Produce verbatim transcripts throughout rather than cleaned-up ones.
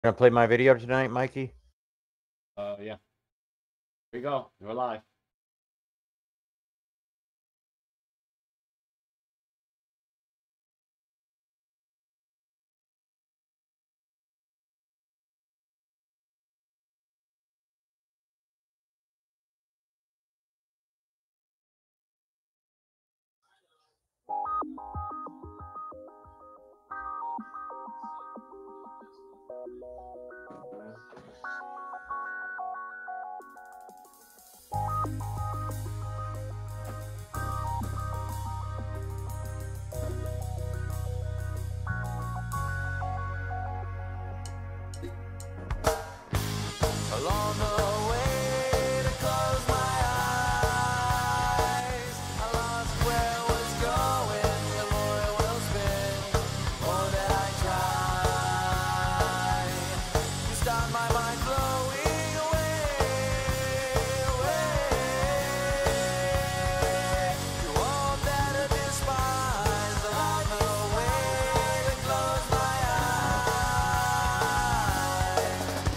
Gonna play my video tonight, Mikey? Uh, yeah. Here we go. We're live. Along the way to close my eyes, I lost where I was going. The more it will spin, more that I try. You start my mind flowing away, away. To all that I despise. Along the way to close my eyes.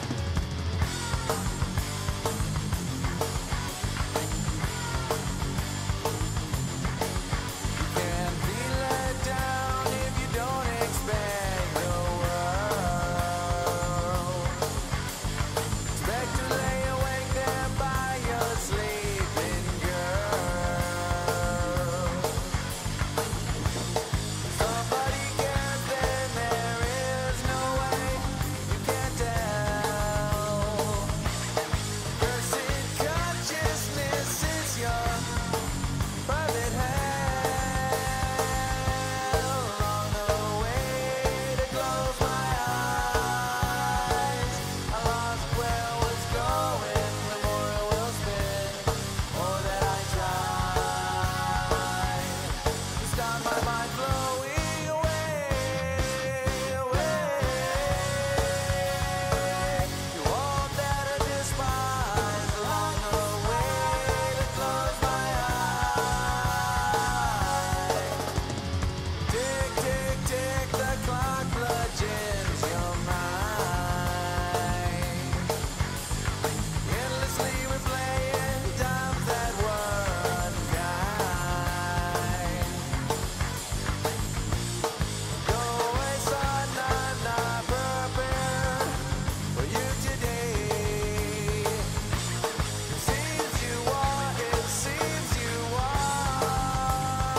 Can't be let down if you don't expect the world. Expect to lay awake there by your sleeping girl. Somebody cares, then there is no way you can tell. Cursed consciousness is your private hell. Along the way to close my eyes, I lost where I was going. The more it will spin, more that I try. To stop my mind flowing away, away. To all that I despise. Along the way to close my eyes. Tick, tick, tick, the clock bludgeons your mind. Endlessly replaying times that were unkind. Go away, son, I'm not prepared for you today. It seems you are, it seems you are.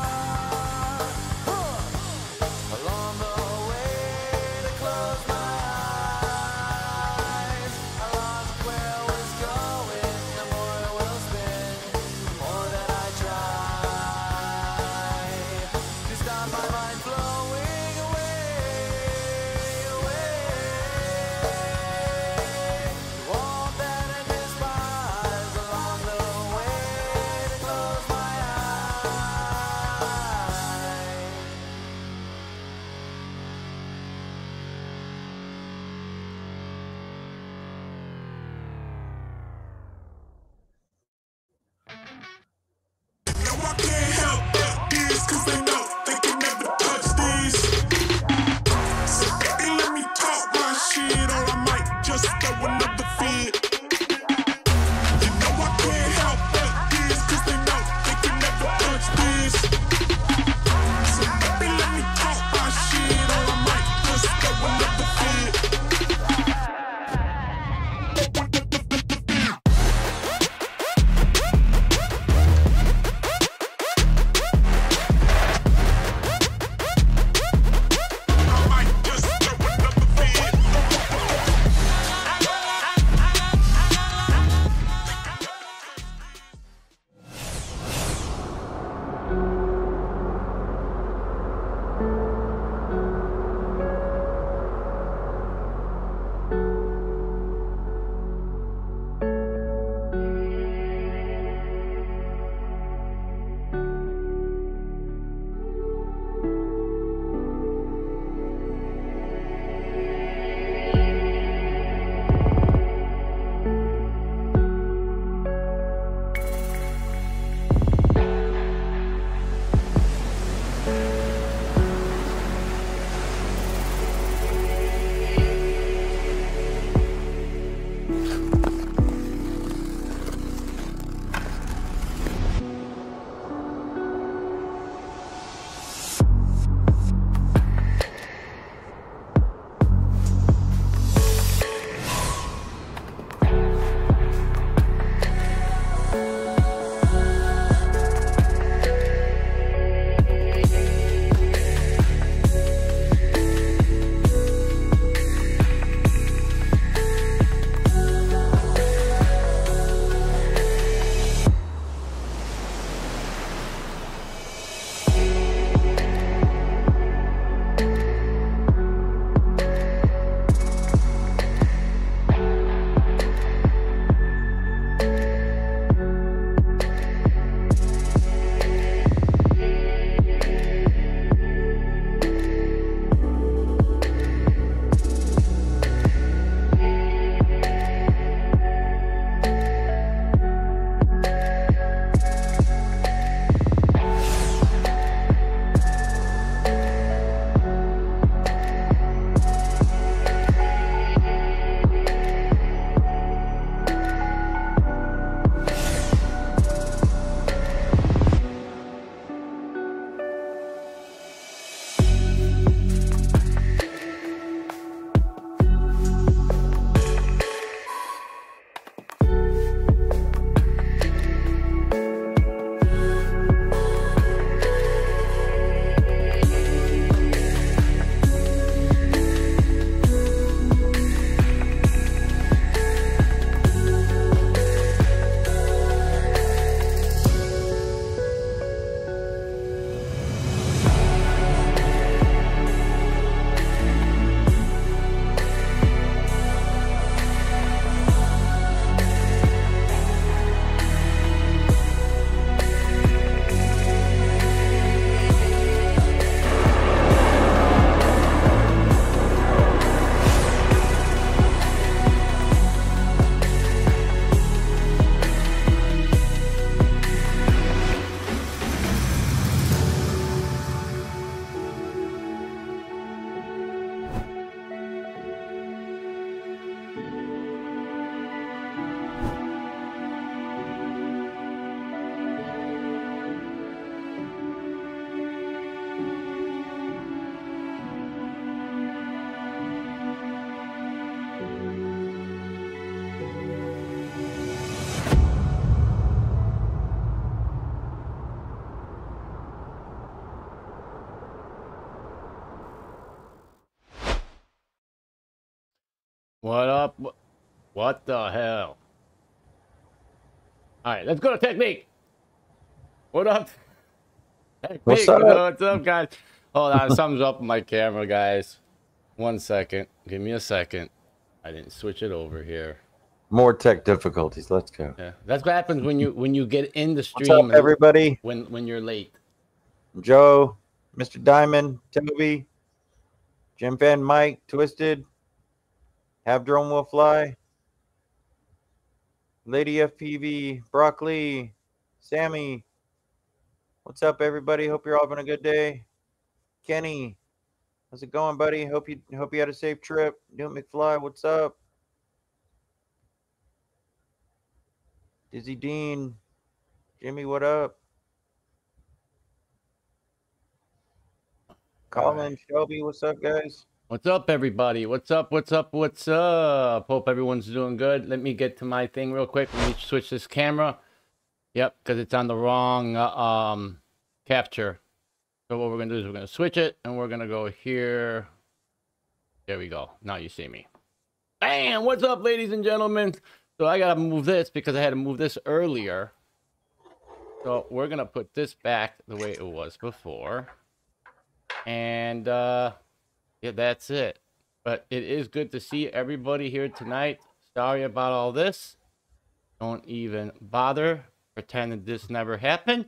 Huh. Along the way to close my eyes, I lost where I was going. The more it will spin, the more that I try. To stop my mind flowing away, away. To all that I despise. Along the way to close my eyes. No, I can't help but this, cause they know they can never touch this. So baby, let me talk my shit, or I might just throw another fit. You know I can't help but this, cause they know they can never touch this. So baby, let me talk my shit, or I might just throw another fit. I might just throw another fit. What up? Wh- What the hell? All right, let's go to technique. What up? Technique. What's up? What's up, guys? Hold on, something's up with my camera, guys. One second. Give me a second. I didn't switch it over here. More tech difficulties. Let's go. Yeah, that's what happens when you when you get in the What's stream. up, everybody? When when you're late. Joe, Mister Diamond, Toby, Jim Fan, Mike, Twisted, Have Drone Will Fly, Lady F P V, Broccoli, Sammy. What's up, everybody? Hope you're all having a good day. Kenny, how's it going, buddy? Hope you hope you had a safe trip. Newt McFly, what's up? Dizzy Dean, Jimmy, what up? Colin, Shelby, what's up, guys? What's up, everybody? What's up? What's up? What's up? Hope everyone's doing good. Let me get to my thing real quick. Let me switch this camera. Yep, because it's on the wrong uh, um capture. So what we're gonna do is we're gonna switch it, and we're gonna go here. There we go. Now you see me. Bam! What's up, ladies and gentlemen? So I gotta move this because I had to move this earlier. So we're gonna put this back the way it was before. And uh yeah, that's it. But it is good to see everybody here tonight. Sorry about all this. Don't even bother pretending this never happened.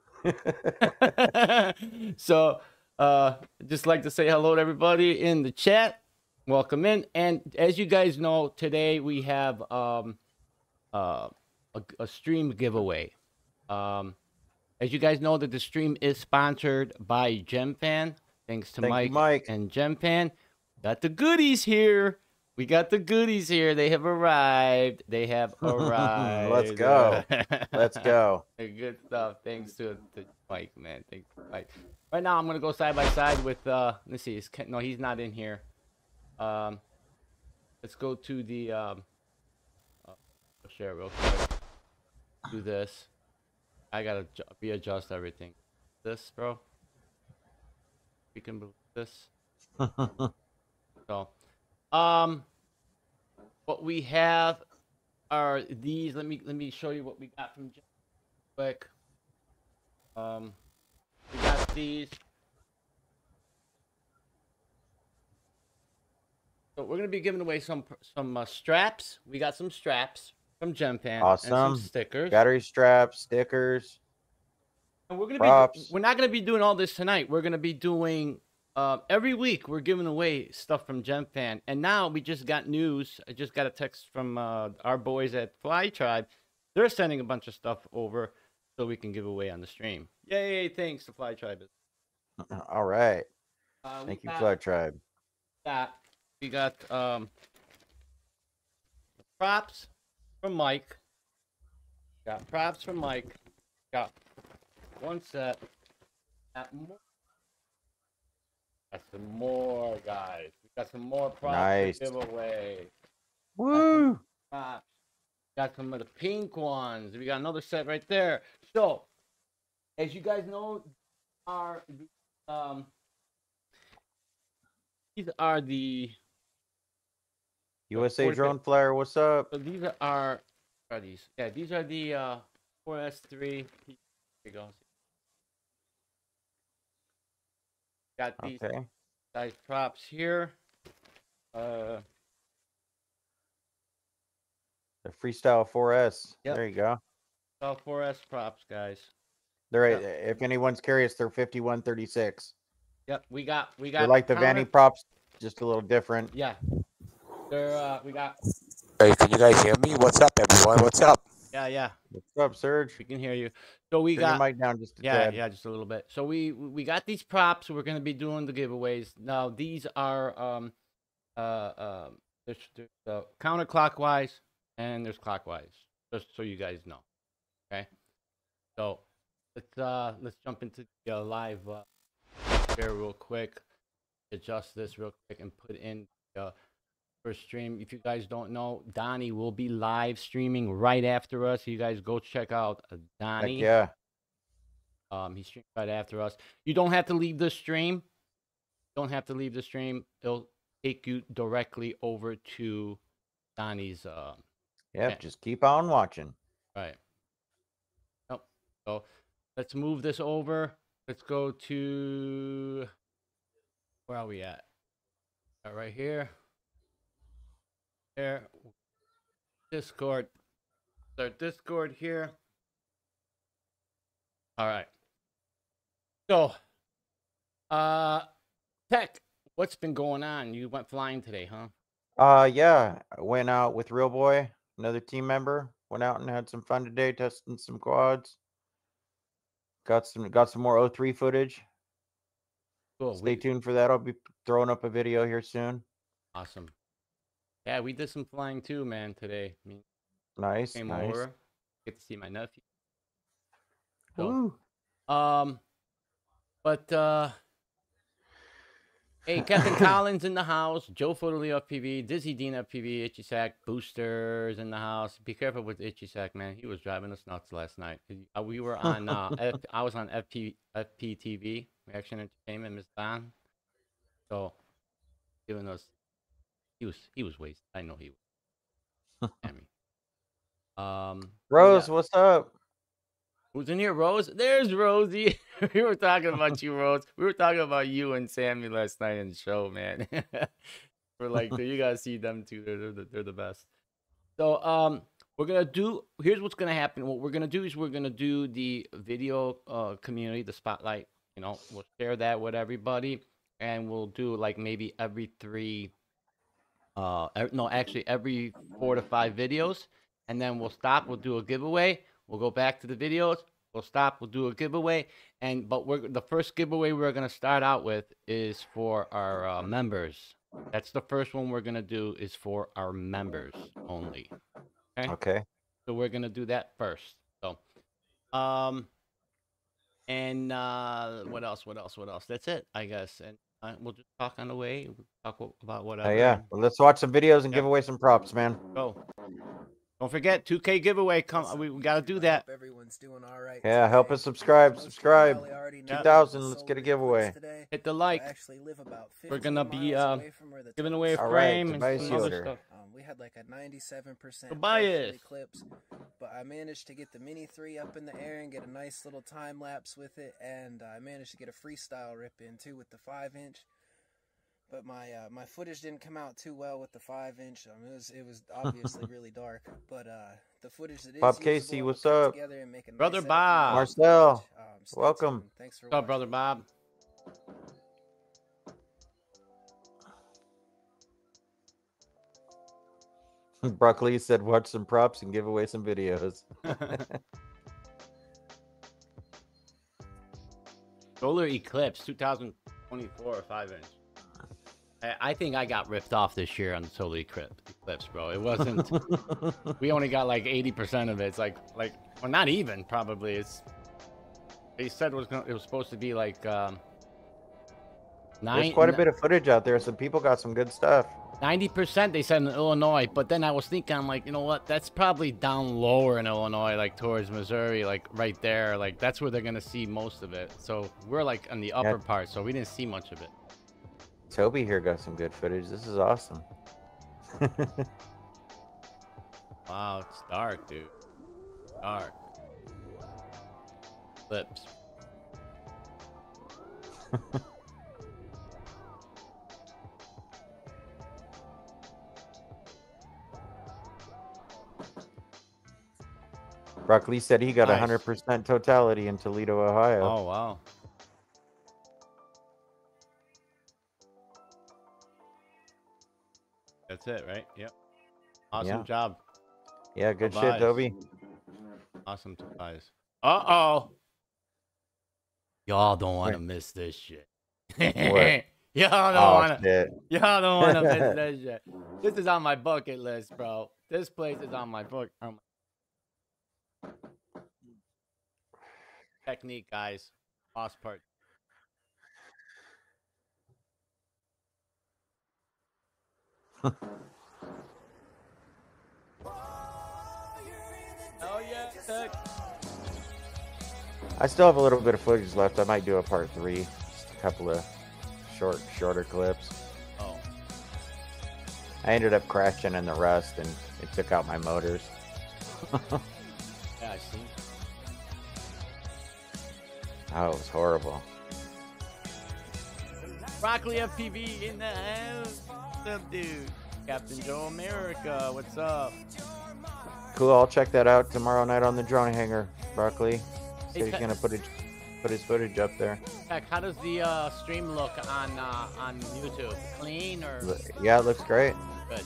So uh just like to say hello to everybody in the chat. Welcome in. And as you guys know, today we have um uh a, a stream giveaway. Um as you guys know, that the stream is sponsored by GemFan. Thanks to Thank you, Mike, Mike. and GemFan. Got the goodies here. We got the goodies here. They have arrived. They have arrived. Let's go. Let's go. Good stuff. Thanks to, to Mike, man. Thanks to Mike. Right now, I'm gonna go side by side with. Uh, let's see. Is Ken, no, he's not in here. Um, let's go to the. Um, uh, I'll share real quick. Do this. I gotta ju- readjust everything. This, bro. We can move this. So, um, what we have are these. Let me let me show you what we got from Jeff quick. Um, we got these. So we're gonna be giving away some some uh, straps. We got some straps from GemFan and Awesome. some stickers. Battery straps, stickers. And we're gonna Props. be we're not gonna be doing all this tonight. We're gonna be doing uh, every week. We're giving away stuff from GemFan, and now we just got news. I just got a text from uh, our boys at Fly Tribe. They're sending a bunch of stuff over so we can give away on the stream. Yay! Thanks to Fly Tribe. All right. Uh, we Thank you, got Fly Tribe. that. We got um, props from Mike. Got props from Mike. Got one set. Got more. Got some more, guys. We got some more props Nice. to give away. Woo! Props. Got some of the pink ones. We got another set right there. So, as you guys know, are um these are the U S A forty-fifth Drone Flyer, what's up? So these are are these? Yeah, these are the uh four S three. Here you go. Got these Okay. nice props here. Uh, The Freestyle four S. Yep. There you go. all four S props, guys. They're Yep. if anyone's curious, they're fifty-one thirty-six. Yep, we got we got They're like the counter- Vanny props, just a little different. Yeah, they're uh we got Hey, can you guys hear me? What's up, everyone? What's up? yeah yeah What's up, Serge? we can hear you. So we Turn your got mic down just a yeah tad. yeah just a little bit. So we we got these props. We're gonna be doing the giveaways now. These are um uh um there's, there's uh, counterclockwise and there's clockwise. Just so you guys know. Okay. So let's uh let's jump into the uh, live uh, here real quick. Adjust this real quick and put in uh first stream. If you guys don't know, Donnie will be live streaming right after us. You guys go check out uh, Heck Donnie. yeah. Um, he streams right after us. You don't have to leave the stream. Don't have to leave the stream. It'll take you directly over to Donnie's. Uh, Yep, Yeah. just keep on watching. right. Nope. So let's move this over. Let's go to where are we at? Uh, right here. There. Discord. Start Discord here. All right. So, uh, Tech, what's been going on? You went flying today, huh? Uh, yeah, I went out with Real Boy, another team member. Went out and had some fun today, testing some quads. Got some got some more O three footage. Cool. Stay We, tuned for that. I'll be throwing up a video here soon. awesome. Yeah, we did some flying too, man, today. I mean, Nice, came nice. over. Get to see my nephew. So, Woo. um, but uh, hey, Captain Collins in the house. Joe Fotolio F P V. Dizzy Dean F P V. Itchy Sack Boosters in the house. Be careful with Itchy Sack, man. He was driving us nuts last night. Uh, We were on. Uh, F, I was on F P F P T V, Reaction Entertainment, Miss Don. So, giving us. He was he was wasted. I know he was. Damn me. Um, Rose, yeah. what's up? Who's in here, Rose? There's Rosie. We were talking about you, Rose. We were talking about you and Sammy last night in the show, man. We're like, "Dude, you gotta see them too. They're, they're, the, they're the best. So, um, we're gonna do. Here's what's gonna happen. What we're gonna do is we're gonna do the video uh community, the spotlight. You know, we'll share that with everybody, and we'll do like maybe every three. Uh, ev- no, actually every four to five videos, and then we'll stop. We'll do a giveaway. We'll go back to the videos. We'll stop. We'll do a giveaway, and but we're the first giveaway we're gonna start out with is for our uh, members. That's the first one we're gonna do is for our members only. Okay, Okay. so we're gonna do that first. So, um, and uh, what else? What else? What else? That's it, I guess. And uh, we'll just talk on the way. We'll talk o- about whatever. Uh, yeah. and Well, let's watch some videos and Yeah. give away some props, man. Go. Don't forget, two K giveaway. Come, we, we gotta do that. Hope everyone's doing all right. Yeah, help today. us subscribe. Most of you Subscribe. probably already know two thousand, I'm let's sold get a in giveaway. today. Hit the I like. actually live about We're gonna fifteen be miles uh, away from where the giving tunnel away a is. All right, frame and Tobias some other Yoder. stuff. Um, we had like a ninety-seven percent Tobias. clips, but I managed to get the Mini three up in the air and get a nice little time lapse with it, and I managed to get a freestyle rip in too with the five inch. But my uh, my footage didn't come out too well with the five inch. I mean, it was it was obviously really dark, but uh, the footage that is Bob usable, Casey, I will what's put up? together and make a nice Brother edit for Bob. you. Marcel, Um, stay welcome. tuned. Thanks for What's up, watching. brother Bob? Broccoli said, watch some props and give away some videos. Solar Eclipse two thousand twenty-four, five inch. I, I think I got ripped off this year on the Solar Eclipse, Eclipse, bro. It wasn't. We only got like eighty percent of it. It's like, like, well, not even probably. It's. They said it was gonna, it was supposed to be like um. Nine, There's quite a bit of footage out there. Some people got some good stuff. ninety percent they said in Illinois, but then I was thinking, I'm like, you know what? That's probably down lower in Illinois, like towards Missouri, like right there. Like that's where they're gonna see most of it. So we're like on the upper Yeah. part, so we didn't see much of it. Toby here got some good footage. This is awesome. Wow, it's dark, dude. Dark. Lips. Broccoli said he got a Nice. hundred percent totality in Toledo, Ohio. Oh wow. That's it, right? Yep. Awesome Yeah. job. Yeah, good shit, Tobias. Toby. Awesome Tobias. Uh oh. Y'all don't want to Wait. miss this shit. What? Y'all don't Oh want to. shit. Y'all don't want to miss this shit. This is on my bucket list, bro. This place is on my book. on my- Technique, guys. Lost part. Oh yeah, Tech. I still have a little bit of footage left. I might do a part three. Just a couple of short, shorter clips. Oh, I ended up crashing in the rust, and it took out my motors. Yeah, I see. Oh, it was horrible. Broccoli F P V in the house. What's up, dude? Captain Joe America, what's up? Cool. I'll check that out tomorrow night on the drone hangar. Broccoli said Hey, he's Tech- gonna put it, put his footage up there. Heck, how does the uh, stream look on uh, on YouTube? Clean or Yeah, it looks great. good?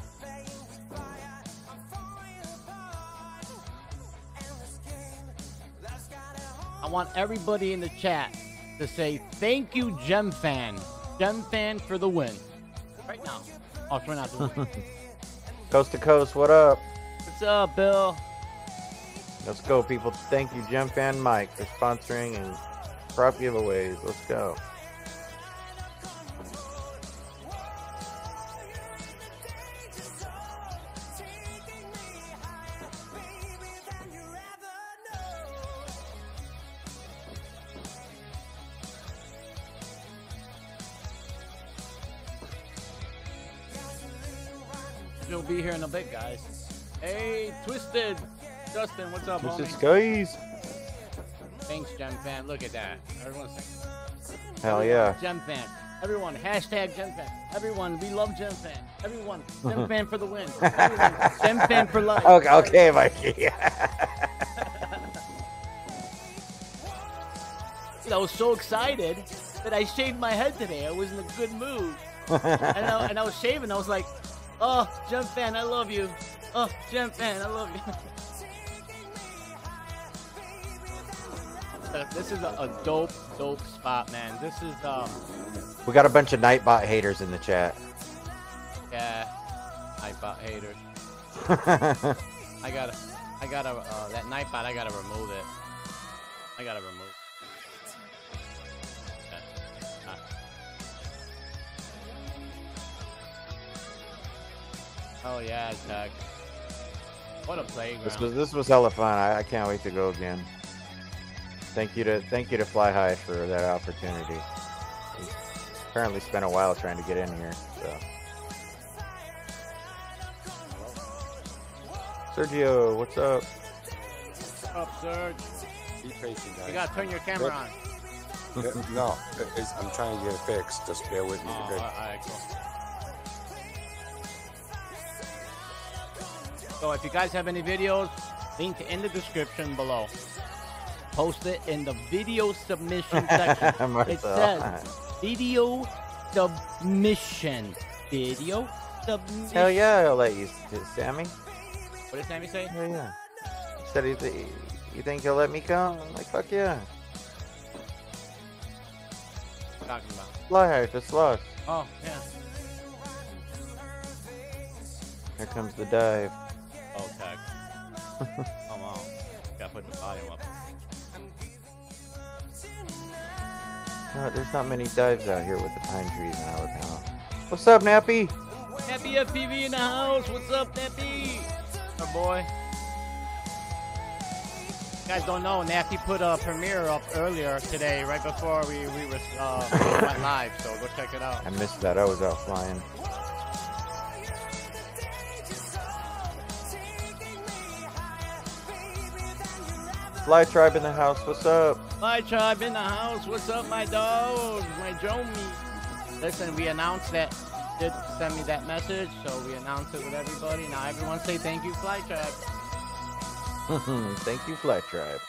I want everybody in the chat to say thank you, GemFan. GemFan for the win. Right now. Oh, we're not the win. Coast to coast. What up? What's up, Bill? Let's go, people. Thank you, Gem Fan Mike, for sponsoring and prop giveaways. Let's go. He'll be here in a bit, guys. Hey, Twisted. Justin, what's up, Twisted homie? Skies. Thanks, GemFan. Look at that. Everyone's Hell yeah. GemFan. Everyone, hashtag GemFan. Everyone, we love GemFan. Everyone, GemFan for the win. Everyone, GemFan for life. Okay, okay, Mikey. I was so excited that I shaved my head today. I was in a good mood. and, I, and I was shaving. I was like, oh, GemFan, I love you. Oh, GemFan, I love you. Uh, This is a, a dope, dope spot, man. This is, um, We got a bunch of Nightbot haters in the chat. yeah, Nightbot haters. I gotta, I gotta, uh, that Nightbot, I gotta remove it. I gotta remove it. Yeah. Uh. Oh yeah, Zach. What a playground. This was this was hella fun. I, I can't wait to go again. Thank you to thank you to Fly High for that opportunity. He apparently spent a while trying to get in here. So, Sergio, what's up? What's up, Serge? Be patient, guys. You gotta turn your camera on. Uh, no, it's, I'm trying to get it fixed. Just bear with me. Oh, okay? alright, cool. So if you guys have any videos, link in the description below. Post it in the video submission section. Marcel. It says video submission. Video submission. Hell yeah, I'll let you, Sammy. What did Sammy say? Hell yeah. He said, he th- you think he'll let me come? I'm like, fuck yeah. What are you talking about? Fly High, that's lost. Oh, yeah. Here comes the dive. Oh, tag. Come on. Gotta put the volume up. No, there's not many dives out here with the pine trees in Alabama. What's up, Nappy? Nappy F P V in the house. What's up, Nappy? Our boy. You guys don't know, Nappy put a premiere up earlier today, right before we, we were, uh, went live, so go check it out. I missed that. I was out flying. Fly Tribe in the house. What's up? My tribe in the house. What's up, my dog? My Jomi. Listen, we announced that. Did send me that message, so we announced it with everybody. Now everyone say thank you, Fly Tribe. Thank you, Fly Tribe.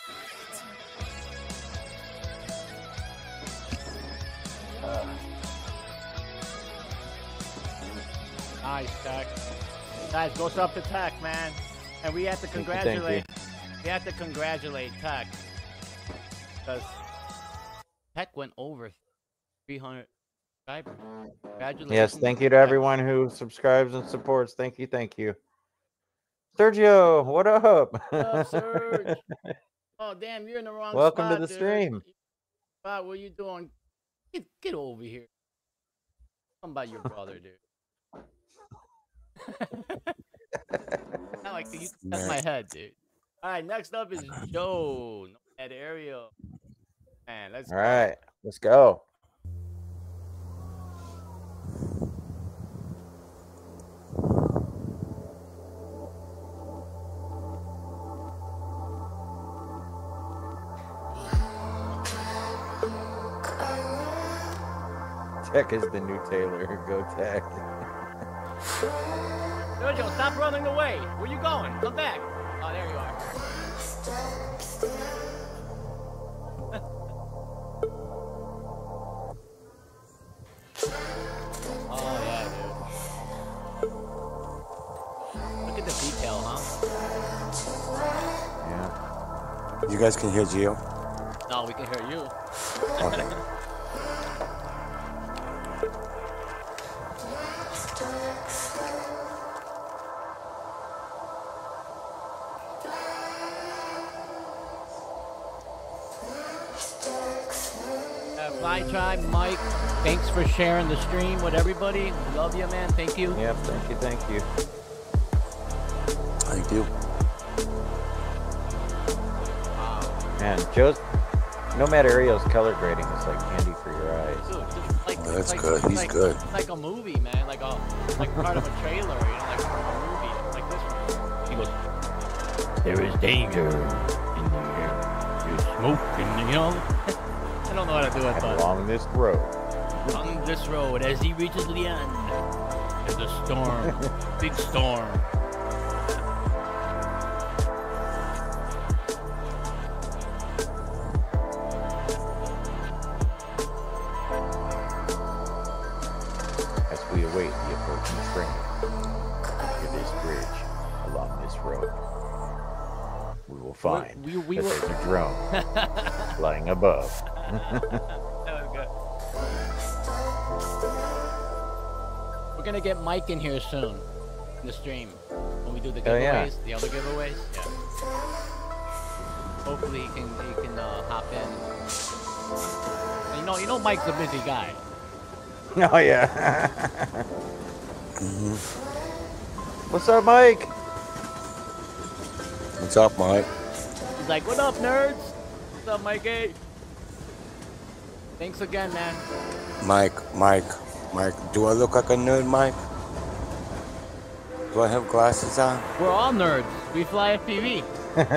Nice, Tech. Guys, go sub to Tech, man. And we have to Thank you, congratulate. thank We have to congratulate Tech because Tech went over three hundred subscribers. Congratulations. Yes, thank you to Tech. everyone who subscribes and supports. Thank you, thank you. Sergio, what up? What up, Serge? Oh, damn, you're in the wrong Welcome to spot, the dude. stream. Spot, what you doing? Get, get over here. Come about your brother, dude. I like to you touch my head, dude. All right, next up is Joe. Nomad Ariel. Man, let's All go. right, let's go. Tech is the new Taylor. Go Tech. Jojo, stop running away. Where you going? Come back. Oh, there you are. Oh, yeah, dude. Look at the detail, huh? Yeah. You guys can hear Gio? No, we can hear you. Okay. Uh, Fly Tribe, Mike, thanks for sharing the stream with everybody. Love you, man. Thank you. Yep. Thank you. Thank you. Thank you. Man, Joe's Nomad Aerial's color grading is like candy for your eyes. Dude, it's like, That's it's like, good. it's He's like, good. It's like a movie, man. Like a like part of a trailer, you know, like from a movie. Like this one. He goes, "There is danger in the air. There's smoke, and you know." I don't know how to do it, And but along this road. on this road, as he reaches the end, there's a storm, big storm. As we await the approaching train to this bridge along this road, we will find we- we that will- there's a drone flying above. That was good. We're gonna get Mike in here soon in the stream when we do the Oh, yeah. giveaways, the other giveaways. Yeah. Hopefully he can he can uh, hop in. And you know, you know, Mike's a busy guy. Oh yeah. What's up, Mike? What's up, Mike? He's like, "What up, nerds? What's up, Mikey?" Thanks again, man. Mike, Mike, Mike. Do I look like a nerd, Mike? Do I have glasses on? We're all nerds. We fly F P V.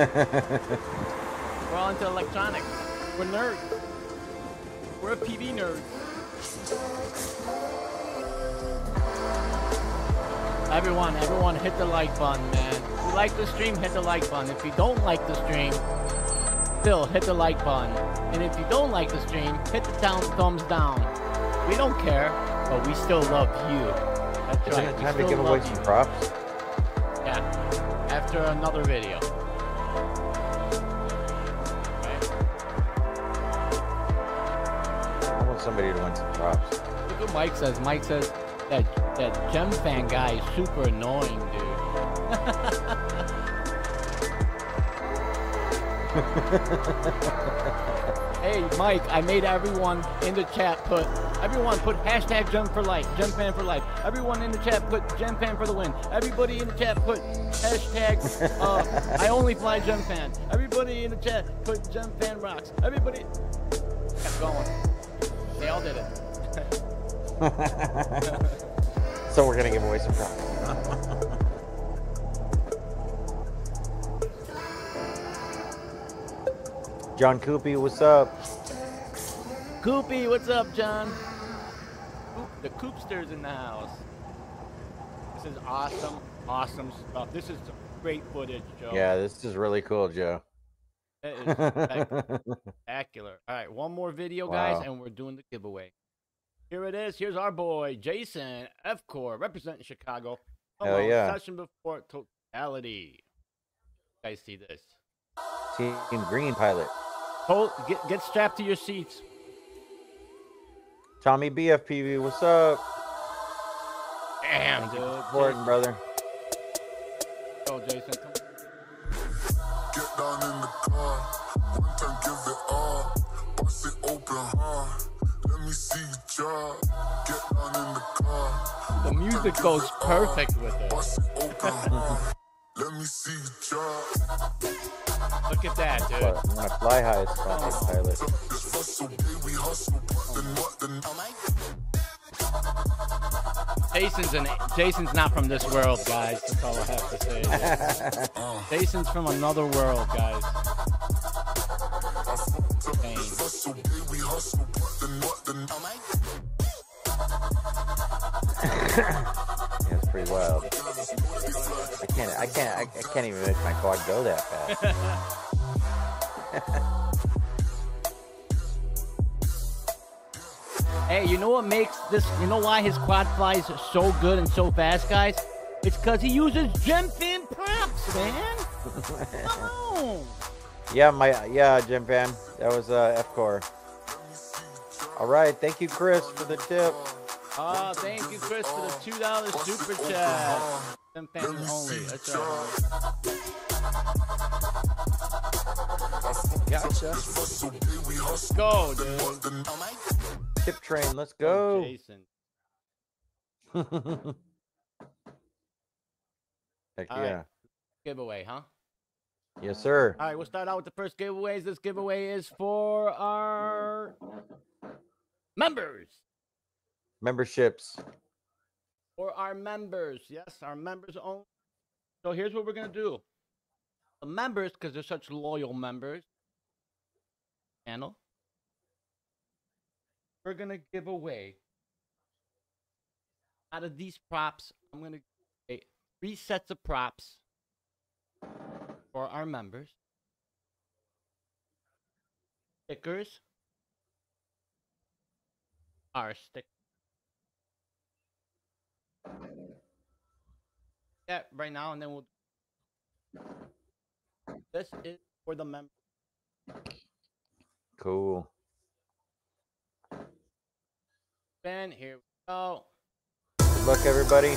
We're all into electronics. We're nerds. We're a P V nerd. Everyone, everyone, hit the like button, man. If you like the stream, hit the like button. If you don't like the stream, still hit the like button. And if you don't like the stream, hit the down thumbs down. We don't care, but we still love you. That's Isn't right. it we time to still give away love some you. props? Yeah, after another video. Right? I want somebody to win some props. Look what Mike says. Mike says that that Gem Fan guy is super annoying, dude. Hey, Mike, I made everyone in the chat put everyone put hashtag Gem for life, Gem Fan for life. Everyone in the chat put Gem Fan for the win. Everybody in the chat put hashtag uh, I only fly Gem Fan. Everybody in the chat put Gem Fan rocks. Everybody kept going. They all did it. So we're gonna give away some props. John Coopy, what's up? Coopy, what's up, John? Coop, the Coopster's in the house. This is awesome, awesome stuff. This is great footage, Joe. Yeah, this is really cool, Joe. It is spec- spectacular. All right, one more video, guys, Wow. and we're doing the giveaway. Here it is. Here's our boy, Jason F. Core, representing Chicago. Come Hell on, yeah. Session before totality. You guys see this? Team Green Pilot. Hold, get, get strapped to your seats. Tommy B F P V, what's up? Damn, dude. Gordon, brother. Go, Jason. Come Get down in the car, one time give it all. Bust it open hard, let me see you job. Get down in the car, The music goes perfect with it. bust it open hard, let me see you job. Look at that, dude. But I'm gonna fly high as fucking pilot. This hustle, baby, hustle, then what, then Jason's an, Jason's not from this world, guys. That's all I have to say. Jason's from another world, guys. hustle, baby, hustle, then what, then Yeah, it's pretty wild. I can't. I can't. I, I can't even make my quad go that fast. Hey, you know what makes this? You know why his quad flies so good and so fast, guys? It's because he uses Gem Fan props, man. Come on. Yeah, my yeah, Jim Fan. That was uh, F core. All right, thank you, Chris, for the tip. Oh, thank you, Chris, for the two dollar super chat. Gem Fans only. That's right. Gotcha. Let's go, dude. Tip train, let's go. Jason. Heck All yeah. right. Giveaway, huh? Yes, sir. All right, we'll start out with the first giveaways. This giveaway is for our members. Memberships. For our members. Yes, our members only. So here's what we're going to do. The members, because they're such loyal members, channel, we're going to give away, out of these props, I'm going to give away three sets of props for our members. Stickers. Our stick. Yeah, right now, and then we'll. This is for the members. Cool. Ben, here we go. Good luck, everybody.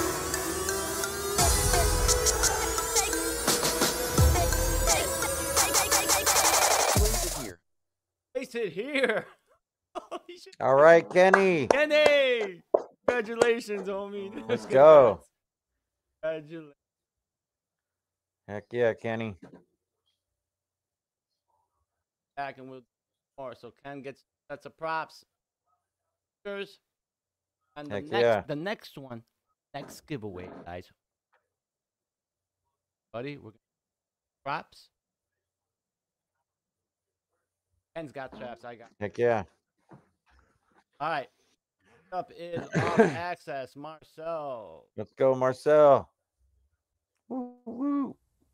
Place it here. Holy shit. All right, Kenny. Kenny! Congratulations, homie. Let's go. Congratulations. Heck yeah, Kenny. Back and we'll do more. So Ken gets sets of props. Stickers. And the Heck next yeah. the next one, next giveaway, guys. Buddy, we're gonna props. Ken's got traps, I got. Heck yeah. All right. Up is off access, Marcel. Let's go, Marcel. Woo, woo.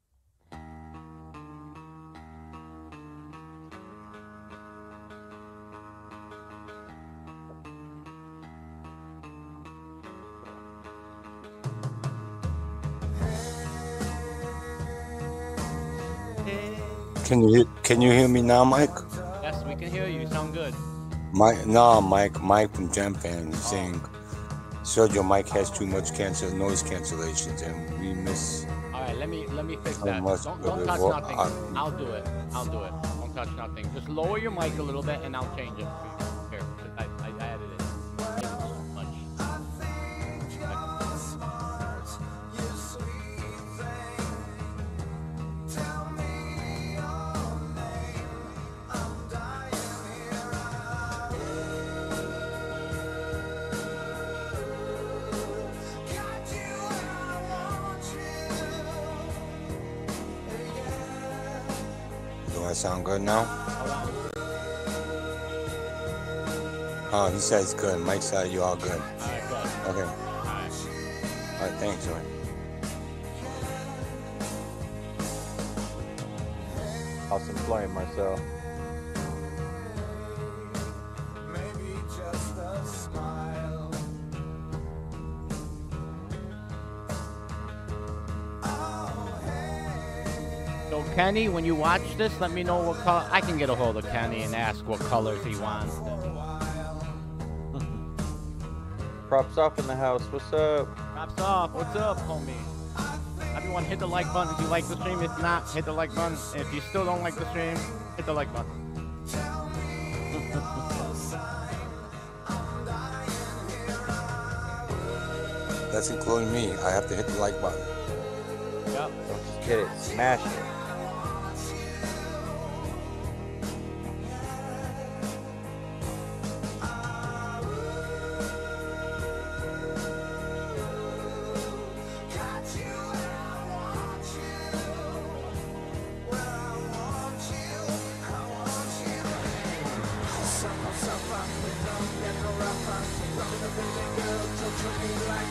Can you can you hear me now, Mike? Yes, we can hear you. You sound good. Mike, no, Mike, Mike from Gem Fan is saying Sergio Mike has too much cancel noise cancellations, and we miss. All right, let me let me fix How that. much Don't, of don't it touch wa- nothing. uh, I'll do it. I'll do it. Don't touch nothing. Just lower your mic a little bit, and I'll change it for you. Here, 'cause I, I, I added it. Maybe too much. Do I sound good now? Hold on. Oh, he says good. Mike said you all good. All right, good. Okay. All right. All right. Thanks, man. Awesome playing, Marcel. Maybe just a smile. So Kenny, when you watch this, let me know what color. I can get a hold of Kenny and ask what colors he wants. Props off in the house. What's up? Props off. What's up, homie? Everyone, hit the like button if you like the stream. If not, hit the like button. If you still don't like the stream, hit the like button. That's including me. I have to hit the like button. Yep. Don't just hit it. Smash it. Suffer, suffer, with no get no rapper. Loving a baby girl, don't treat me like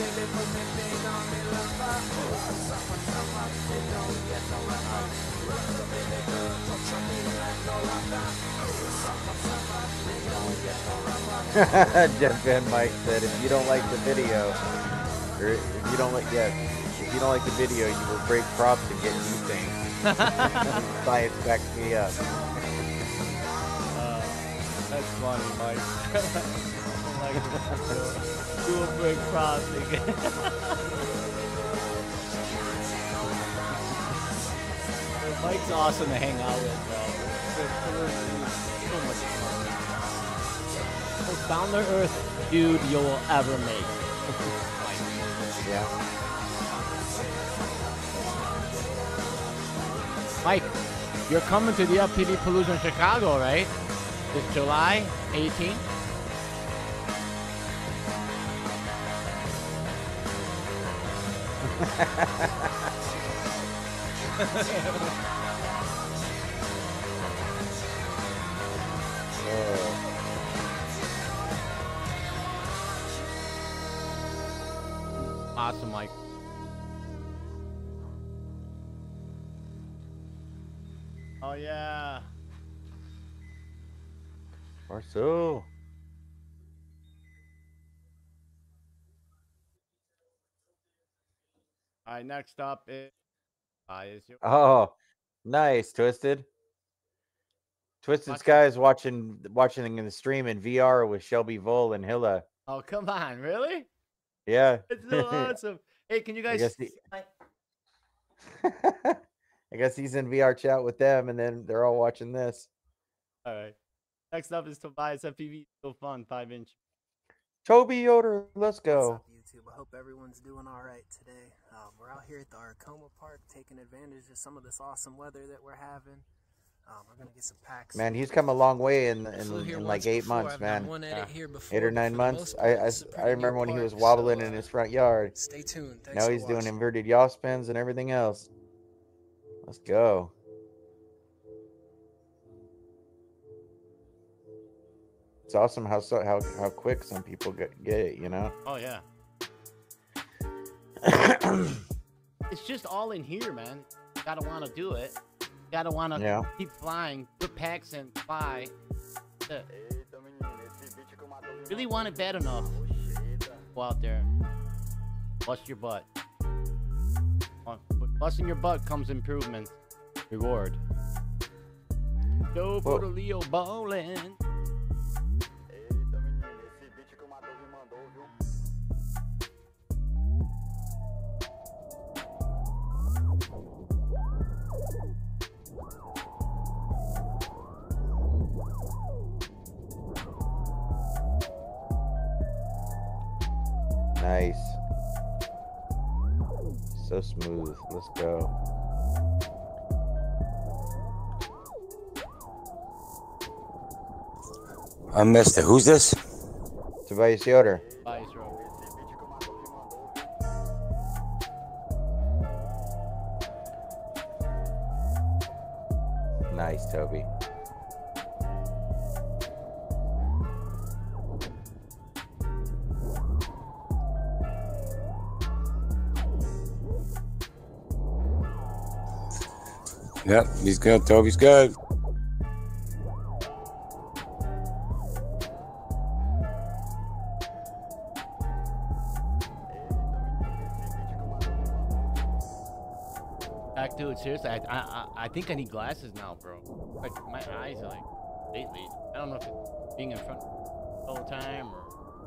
Jeff Van Mike said, if you don't like the video, or if you don't like, yeah, if you don't like the video, you will break props and get new things. Science backs me up. Uh, that's funny, Mike. Like, do a break props again. Mike's awesome to hang out with, bro. So much fun. Most down to earth dude you'll ever make. Yeah. Mike, you're coming to the Up P D Palooza in Chicago, right? This July eighteenth. Awesome, Mike. Oh yeah. Marcel. All right, next up is, uh, is your Oh, nice, Twisted. Twisted Watch Sky is watching watching in the stream in V R with Shelby Vole and Hilla. Oh, come on, really? Yeah. It's so awesome. Hey, can you I guys guess, he, I guess he's in V R chat with them, and then they're all watching this. All right. Next up is Tobias F P V. So fun, five inch. Toby Yoder, let's What's go. up, YouTube? I hope everyone's doing all right today. Um, we're out here at the Arcoma Park taking advantage of some of this awesome weather that we're having. Um, we're gonna get some packs. Man, he's come a long way in Flew in, here in once like eight before. months, I've done man. one edit Yeah. here before, Eight or but nine for the months. most I part, I, it's a I pretty new remember when he was park, wobbling so, in uh, his front yard. Stay tuned. Thanks Now for he's doing watching. inverted yaw spins and everything else. Let's go. It's awesome how so how how quick some people get, get it, you know. Oh yeah. It's just all in here, man. You gotta want to do it. You gotta want to Yeah. keep flying, put packs and fly. Uh, Really want it bad enough. Go out there, bust your butt. Uh, but busting your butt comes improvement, reward. Go for Whoa. the Leo bowling. Nice. So smooth. Let's go. I missed it. Who's this? Tobias Yoder. Bye, Israel. Nice, Toby. Yep, he's good. Toby's good. Back to it, seriously. I, I I I think I need glasses now, bro. Like my eyes are like lately. I don't know if it's being in front all the time or.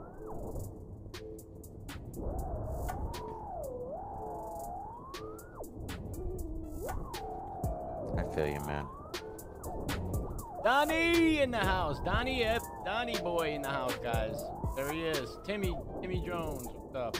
I feel you, man. Donnie in the house. Donnie F. Donnie boy in the house, guys. There he is. Timmy. Timmy Jones. What's up?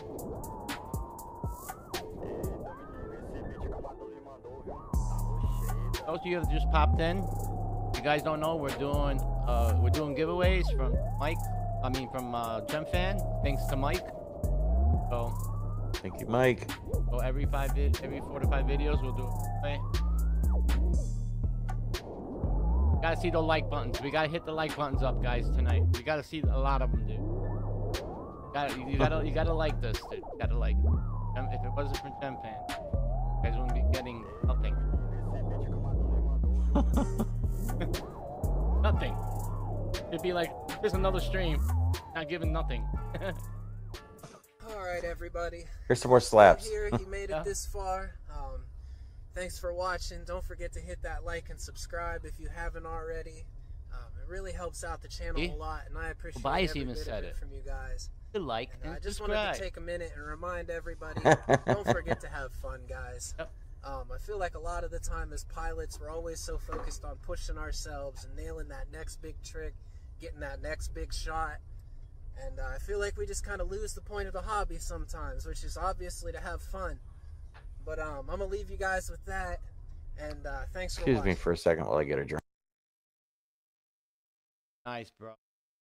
Those of you that just popped in, you guys don't know we're doing uh we're doing giveaways from Mike. I mean from uh, GemFan. Thanks to Mike. So Thank you, Mike. so every five vid every four to five videos we'll do a giveaway. Gotta see the like buttons. We gotta hit the like buttons up, guys, tonight. We gotta see a lot of them, dude. Gotta, you gotta, you gotta like this, dude. You gotta like. Um, if it wasn't for Gem Fan, you guys wouldn't be getting nothing. Nothing. It'd be like, here's another stream, not giving nothing. All right, everybody. Here's some more You're slaps. here, you made it Yeah. this far. Um, thanks for watching. Don't forget to hit that like and subscribe if you haven't already. Um, it really helps out the channel See? a lot, and I appreciate Tobias every even bit of said it it. from you guys. To like And and I just wanted subscribe. to take a minute and remind everybody, don't forget to have fun, guys. Yep. Um, I feel like a lot of the time as pilots, we're always so focused on pushing ourselves and nailing that next big trick, getting that next big shot. And uh, I feel like we just kind of lose the point of the hobby sometimes, which is obviously to have fun. But um, I'm going to leave you guys with that. And uh, thanks for Excuse watching. me for a second while I get a drink. Nice, bro.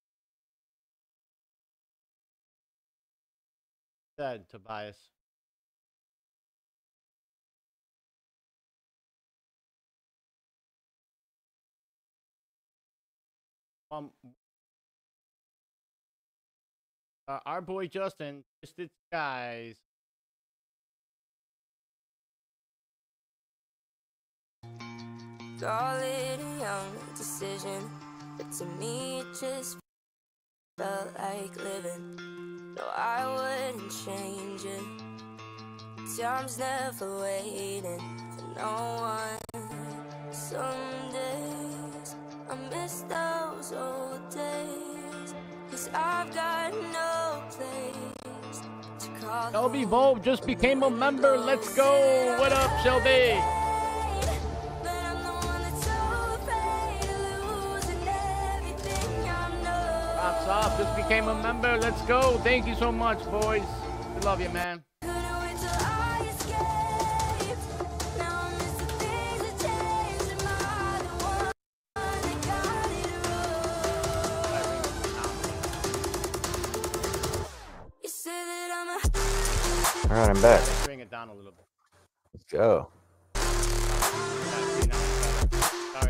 Said Tobias. Um, uh, our boy Justin, Twisted Skies. Call it a young decision, but to me it just felt like living. No, I wouldn't change it. Time's never waiting for no one. Some days I miss those old days, 'cause I've got no place to call Shelby home. Volve just became a member. Let's go. What up, Shelby? But I'm the one that's so afraid of losing everything I know. Props off. Just became a member. Let's go. Thank you so much, boys. We love you, man. Couldn't wait till I escaped. Now I miss the things that changed. Am I the one that got it wrong? You say that I'm a All right, I'm back. Let's bring it down a little bit. Let's go. See, now it's better. Sorry.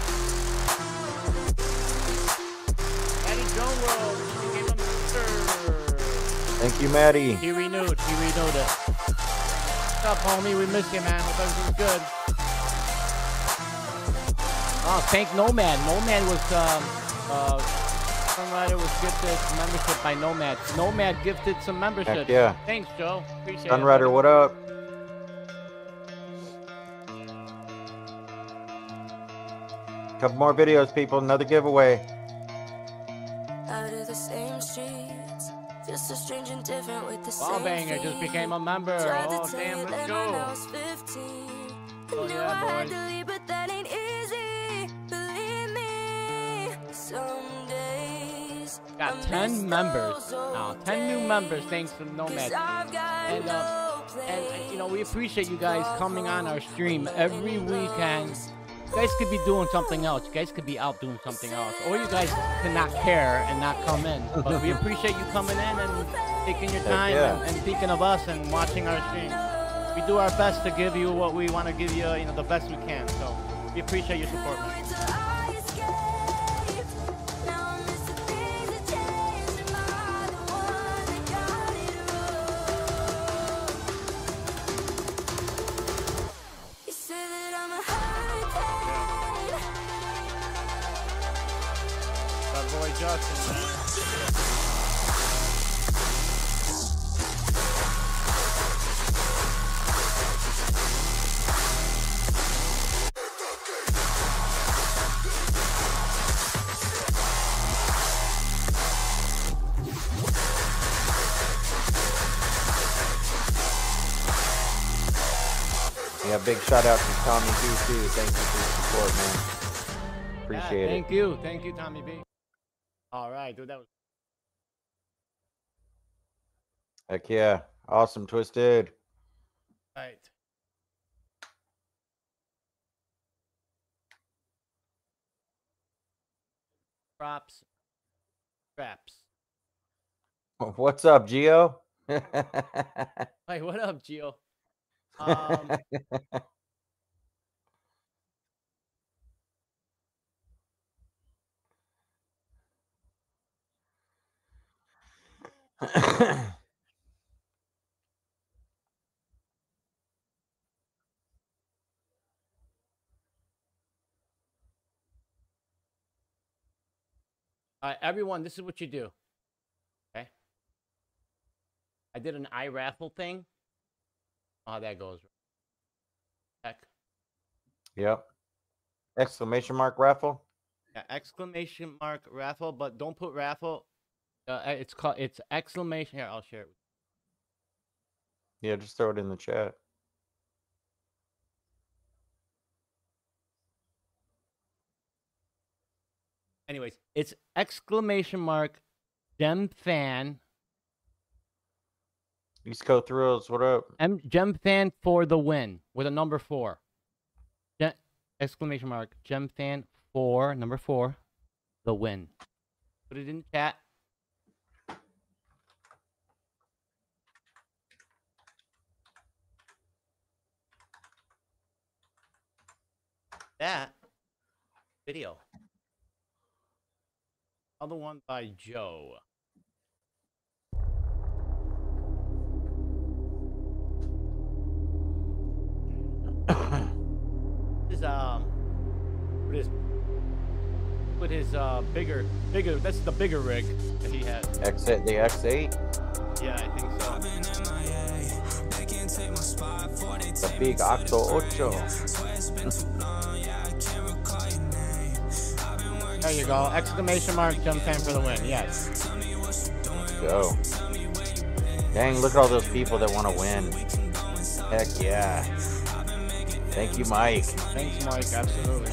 Eddie Joan World became a member. Thank you, Maddie. He renewed. He renewed it. What's up, homie? We miss you, man. Hope everything's good. Oh, thank Nomad. Nomad was, um, uh, Sunrider was gifted membership by Nomad. Nomad gifted some membership. Heck yeah. Thanks, Joe. Appreciate it. Sunrider, buddy. what up? Couple more videos, people. Another giveaway. out of the same streets. Just so strange and different with the Wall same Banger just feet. became a member. Tried to Oh, tell damn, you let's that when I go. was fifteen. Oh, Knew yeah, I had boys. to leave, but that ain't easy. Believe me. Some days I Got miss ten members those now. old ten new days. members thanks to 'Cause Nomad. I've got And, uh, no And, uh, you know, we place appreciate you guys to coming on our call stream home. every weekend. You guys could be doing something else. You guys could be out doing something else. Or you guys could not care and not come in. But we appreciate you coming in and taking your time yeah. and, and thinking of us and watching our stream. We do our best to give you what we want to give you, you know, the best we can. So we appreciate your support, man. Wait till I escaped. Now I miss the things that changed. Am I the one that got it wrong? You say that I'm a hurricane. Our boy Justin, man. Yeah, big shout out to Tommy B too. Thank you for your support, man. Appreciate Yeah, it. thank you. Thank you, Tommy B. All right, dude. That was Heck yeah. Awesome, Twisted. right. Props. Traps. What's up, Gio? Hey, what up, Gio? Um, All right, everyone, this is what you do. Okay. I did an eye raffle thing. Oh, how that goes. Heck. Yep. Exclamation mark raffle. Yeah, exclamation mark raffle, but don't put raffle. Uh, it's called it's exclamation. Here, I'll share it. Yeah, just throw it in the chat. Anyways, it's exclamation mark gem fan. East Coast Thrills, what up? M gem fan for the win with a number four. Gem, exclamation mark gem fan for number four, the win. Put it in the chat. That video. Other one by Joe. His um, with his with his uh bigger bigger. That's the bigger rig that he had. X eight, the X eight. Yeah, I think so. The big Octo Ocho. There you go. Exclamation mark jump fan for the win. Yes. Let's go. Dang, look at all those people that want to win. Heck yeah. Thank you, Mike. Thanks, Mike. Absolutely.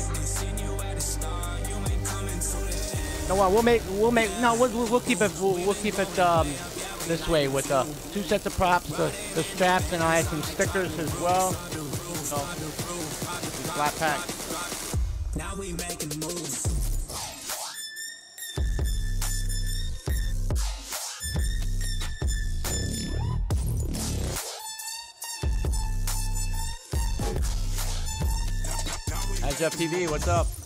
No, what? We'll make. We'll make. No, we'll, we'll we'll keep it. We'll, we'll keep it um this way with uh two sets of props, the the straps, and I have some stickers as well. So, flat pack. Now we making moves. Hi, Jeff T V. What's up?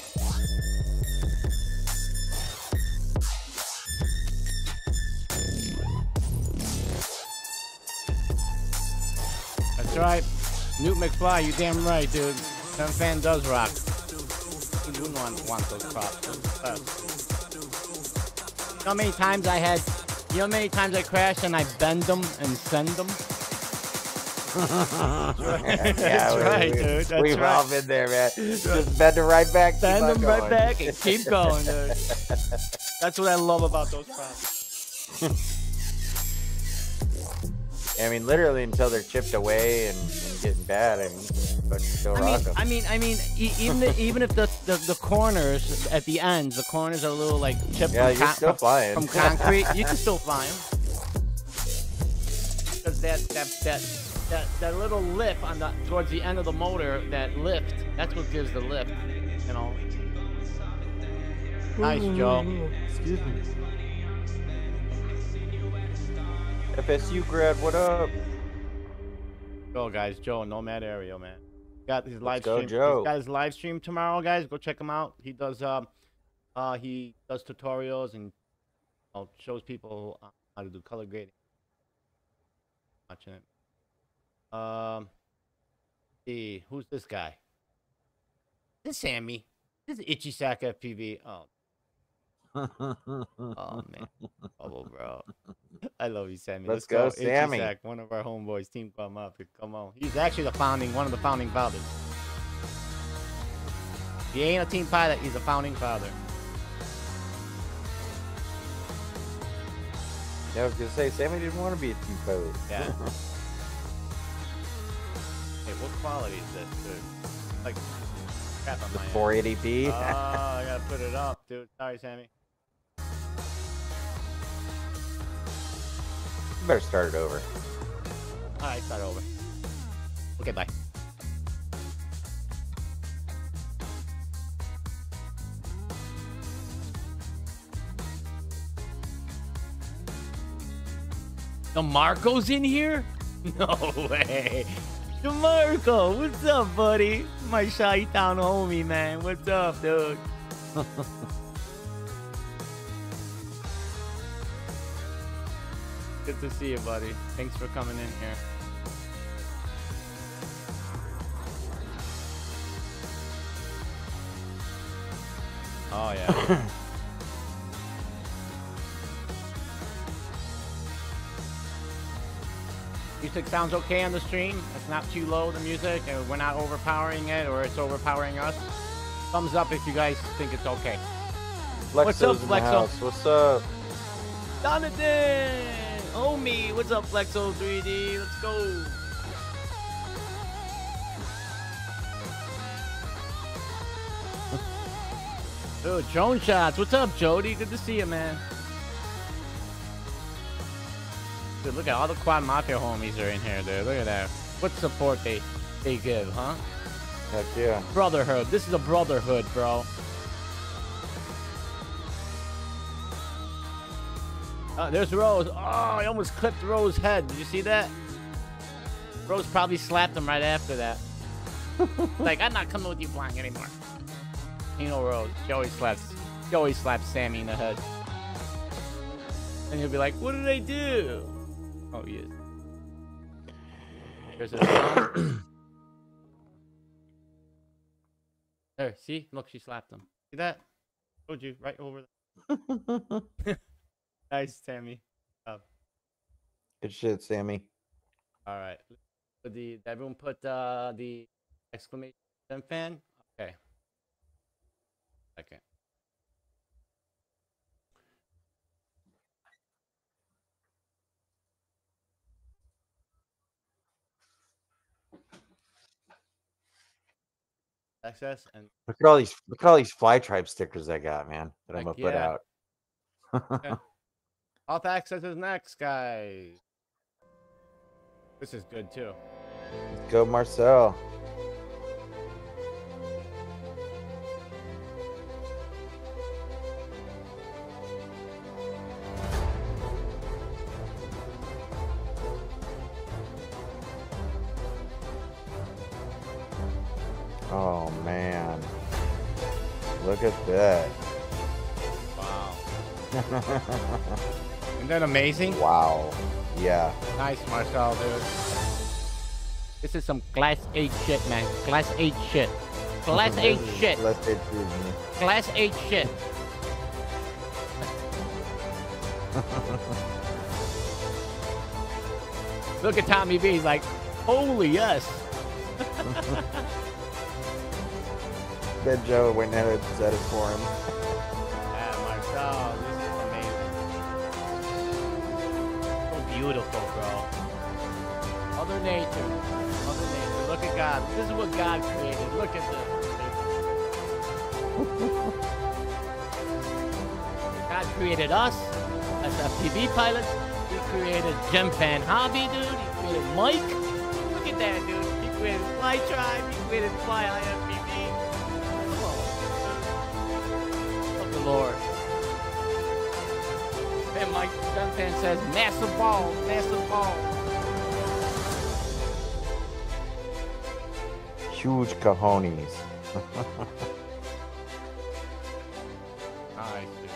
That's right. Newt McFly, you damn right, dude. That fan does rock. You do want, want those props. Uh, you know how many times I had, you know how many times I crashed and I bend them and send them? That's right, Yeah, That's we, right we, dude. That's We've right. all been there, man. Just bend it right back. keep Bend on them right going. back and keep going, dude. That's what I love about those props. I mean, literally until they're chipped away and, and getting bad, I mean, but still I rock mean, 'em. I mean, I mean, e- even the, even if the, the the corners at the ends, the corners are a little like chipped Yeah, from, you're con- still from, flying. from concrete, you can still fly them. Because that that that that that little lip on the towards the end of the motor, that lift, that's what gives the lift, you know. Nice, Joe. Excuse me. F S U grad, what up? Go, guys. Joe, Nomad Aerial, man. Got his live go, stream. Joe. He's got his live stream tomorrow, guys. Go check him out. He does um, uh, he does tutorials and you know, shows people uh, how to do color grading. Watching it. Um, see, who's this guy? This is Sammy. This is Itchy Sack F P V. Oh. Oh man, Bubble, bro. I love you, Sammy. Let's Let's, go, Itchy Sammy. Sack, one of our homeboys. Team come up. Come on. He's actually the founding, one of the founding fathers. He ain't a team pilot. He's a founding father. Yeah, I was gonna say Sammy didn't want to be a team pilot. Yeah. Hey, what quality is this, dude? Like crap on my end. four eighty p. Oh, I gotta put it up, dude. Sorry, Sammy. You better start it over. All right, start over. Okay, bye. DeMarco's in here? No way. DeMarco, what's up, buddy? My Shy Town homie, man. What's up, dude? Good to see you, buddy. Thanks for coming in here. Oh, yeah. Music sounds okay on the stream. It's not too low, the music, and we're not overpowering it or it's overpowering us. Thumbs up if you guys think it's okay. Flexo's What's up, in the Flexo? house. What's up? Jonathan! Homie, what's up, Flexo three D? Let's go. Dude, drone shots. What's up, Jody? Good to see you, man. Dude, look at all the Quad Mafia homies are in here, dude. Look at that. What support they they give, huh? Heck yeah. Brotherhood. This is a brotherhood, bro. Oh, there's Rose. Oh, I almost clipped Rose's head. Did you see that? Rose probably slapped him right after that. Like, I'm not coming with you blind anymore. You know Rose. She always slaps. She always slaps Sammy in the head. And he'll be like, "What did I do?" Oh, he is. There's a song. There, see? Look, she slapped him. See that? Told you, right over there. Nice, Sammy. Oh. Good shit, Sammy. All right. Did, the, did everyone put uh, the exclamation fan? Okay. Second. Access and Look at all these look at all these Fly Tribe stickers I got, man. That I'm Heck gonna put yeah. out. Okay. Off access is next, guys. This is good too. Let's go, Marcel. Oh man. Look at that. Wow. Isn't that amazing? Wow. Yeah. Nice, Marcel, dude. This is some class eight shit, man. Class eight shit. Class eight This is shit. Class eight food, man. Class eight shit. Look at Tommy B. He's like, holy yes. Bet Joe went ahead and said it for him. Yeah, Marcel, this is amazing. So beautiful, bro. Mother Nature. Mother Nature. Look at God. This is what God created. Look at this. God created us as F P V pilots. He created Gemfan Hobby, dude. He created Mike. Look at that, dude. He created Fly Tribe. He created Fly I F P V. Come on, dude. Love the Lord. And Mike Gemfan says, massive ball, massive ball. Huge cojones. Nice, dude.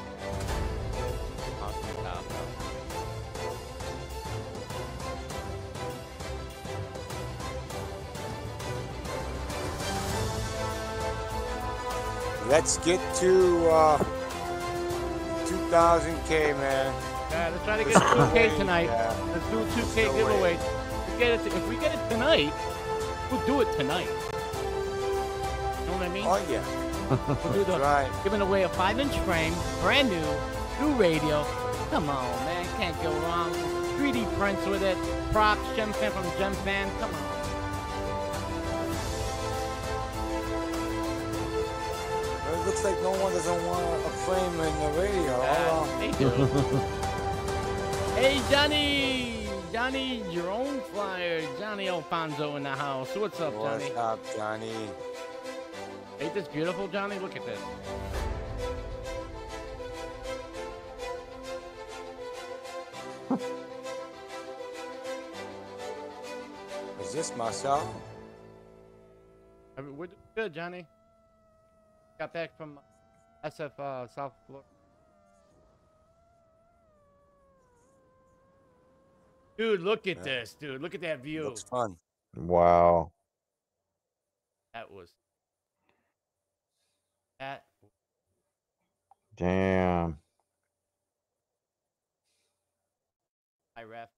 Awesome job, bro. Let's get to uh, two thousand K, man. Yeah, let's try to get two K tonight. Yeah. Let's do a two K No way. giveaway. If we, get it if we get it tonight, we'll do it tonight. You know what I mean? Oh yeah. We'll do the, Right. giving away a five inch frame, brand new, new radio. Come on, man. Can't go wrong. three D prints with it. Props, Gemfan from Gemfan. Come on. It looks like no one doesn't want a frame in the radio. Yeah, Hold on. they do. Hey, Johnny! Johnny, drone flyer. Johnny Alfonso in the house. What's up, Johnny? What's up, Johnny? Ain't this beautiful, Johnny? Look at this. Is this myself? I mean, we're doing good, Johnny. Got back from S F uh, South Florida. Dude, look at Yeah. this, dude. Look at that view. Looks fun. Wow. That was that. Damn. I ref.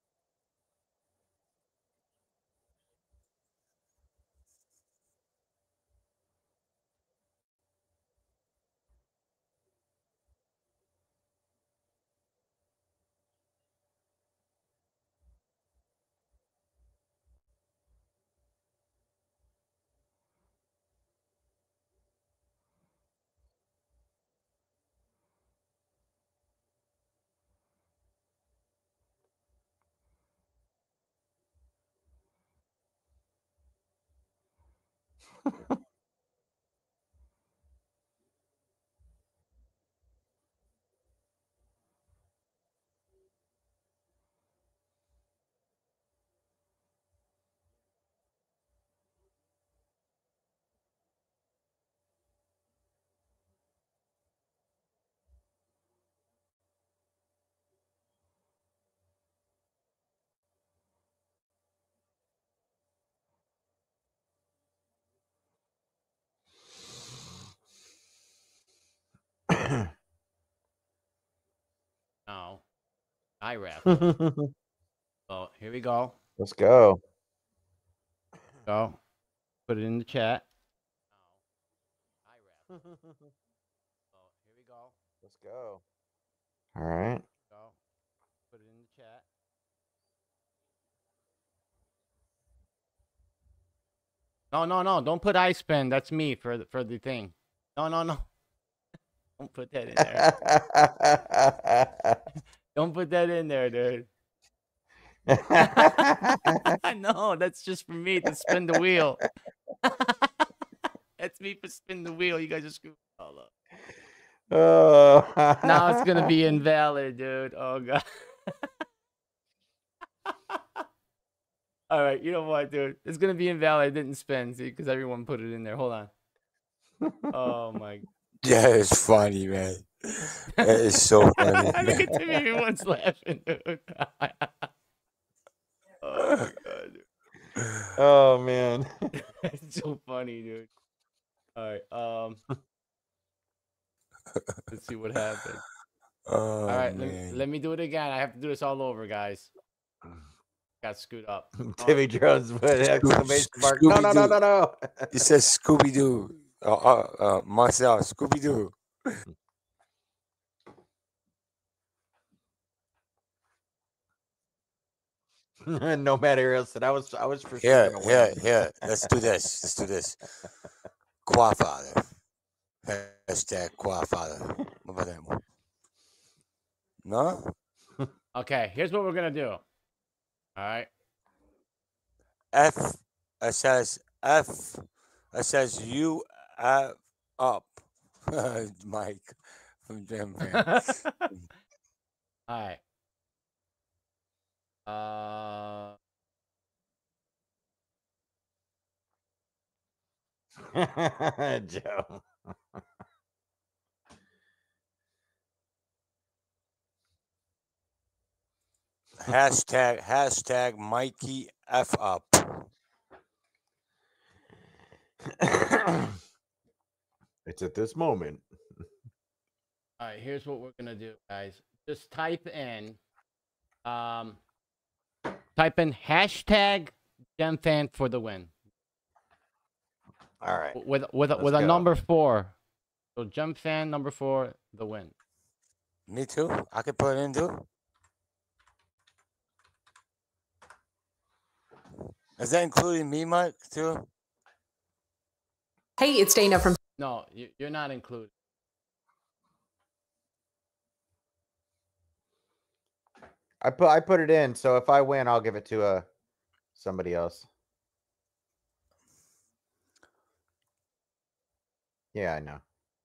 No. I ref. Oh, here we go. Let's go. Go. Put it in the chat. I ref. Oh, here we go. Let's go. All right. Go. Put it in the chat. No, no, no. Don't put I spin. That's me for the, for the thing. No, no, no. Don't put that in there. Don't put that in there, dude. No, that's just for me to spin the wheel. That's me for spin the wheel. You guys just screw it all up. Oh. Now it's gonna be invalid, dude. Oh god. All right, you know what, dude? It's gonna be invalid. It didn't spin, see, because everyone put it in there. Hold on. Oh my. That is funny, man. That is so funny. Look at Timmy. Everyone's laughing, dude. Oh my god, dude. Oh man. It's so funny, dude. All right. Um. Let's see what happened. Oh, All right. Let me, man. let me do it again. I have to do this all over, guys. Got screwed up. Oh, Timmy Jones put an exclamation mark. No, no, no, no, no. It says Scooby Doo. Uh, uh, uh, Marcel, Scooby Doo. No matter else, I was, I was for sure. Here, gonna here, win. here. Let's do this. Let's do this. Quafather. Hashtag Quafather. What about that one? No? Okay. Here's what we're gonna do. All right. F. It says F. It says you uh, up. Mike from Jam Fan. All right. Uh. Joe. Hashtag, hashtag Mikey F up. It's at this moment. All right. Here's what we're gonna do, guys. Just type in, um, type in hashtag GemFan for the win. All right. With with a, Let's with a go. number four. So GemFan number four, the win. Me too. I can put it in too. Is that including me, Mike, too? Hey, it's Dana from. No, you, you're not included. I put, I put it in. So if I win, I'll give it to uh somebody else. Yeah, I know.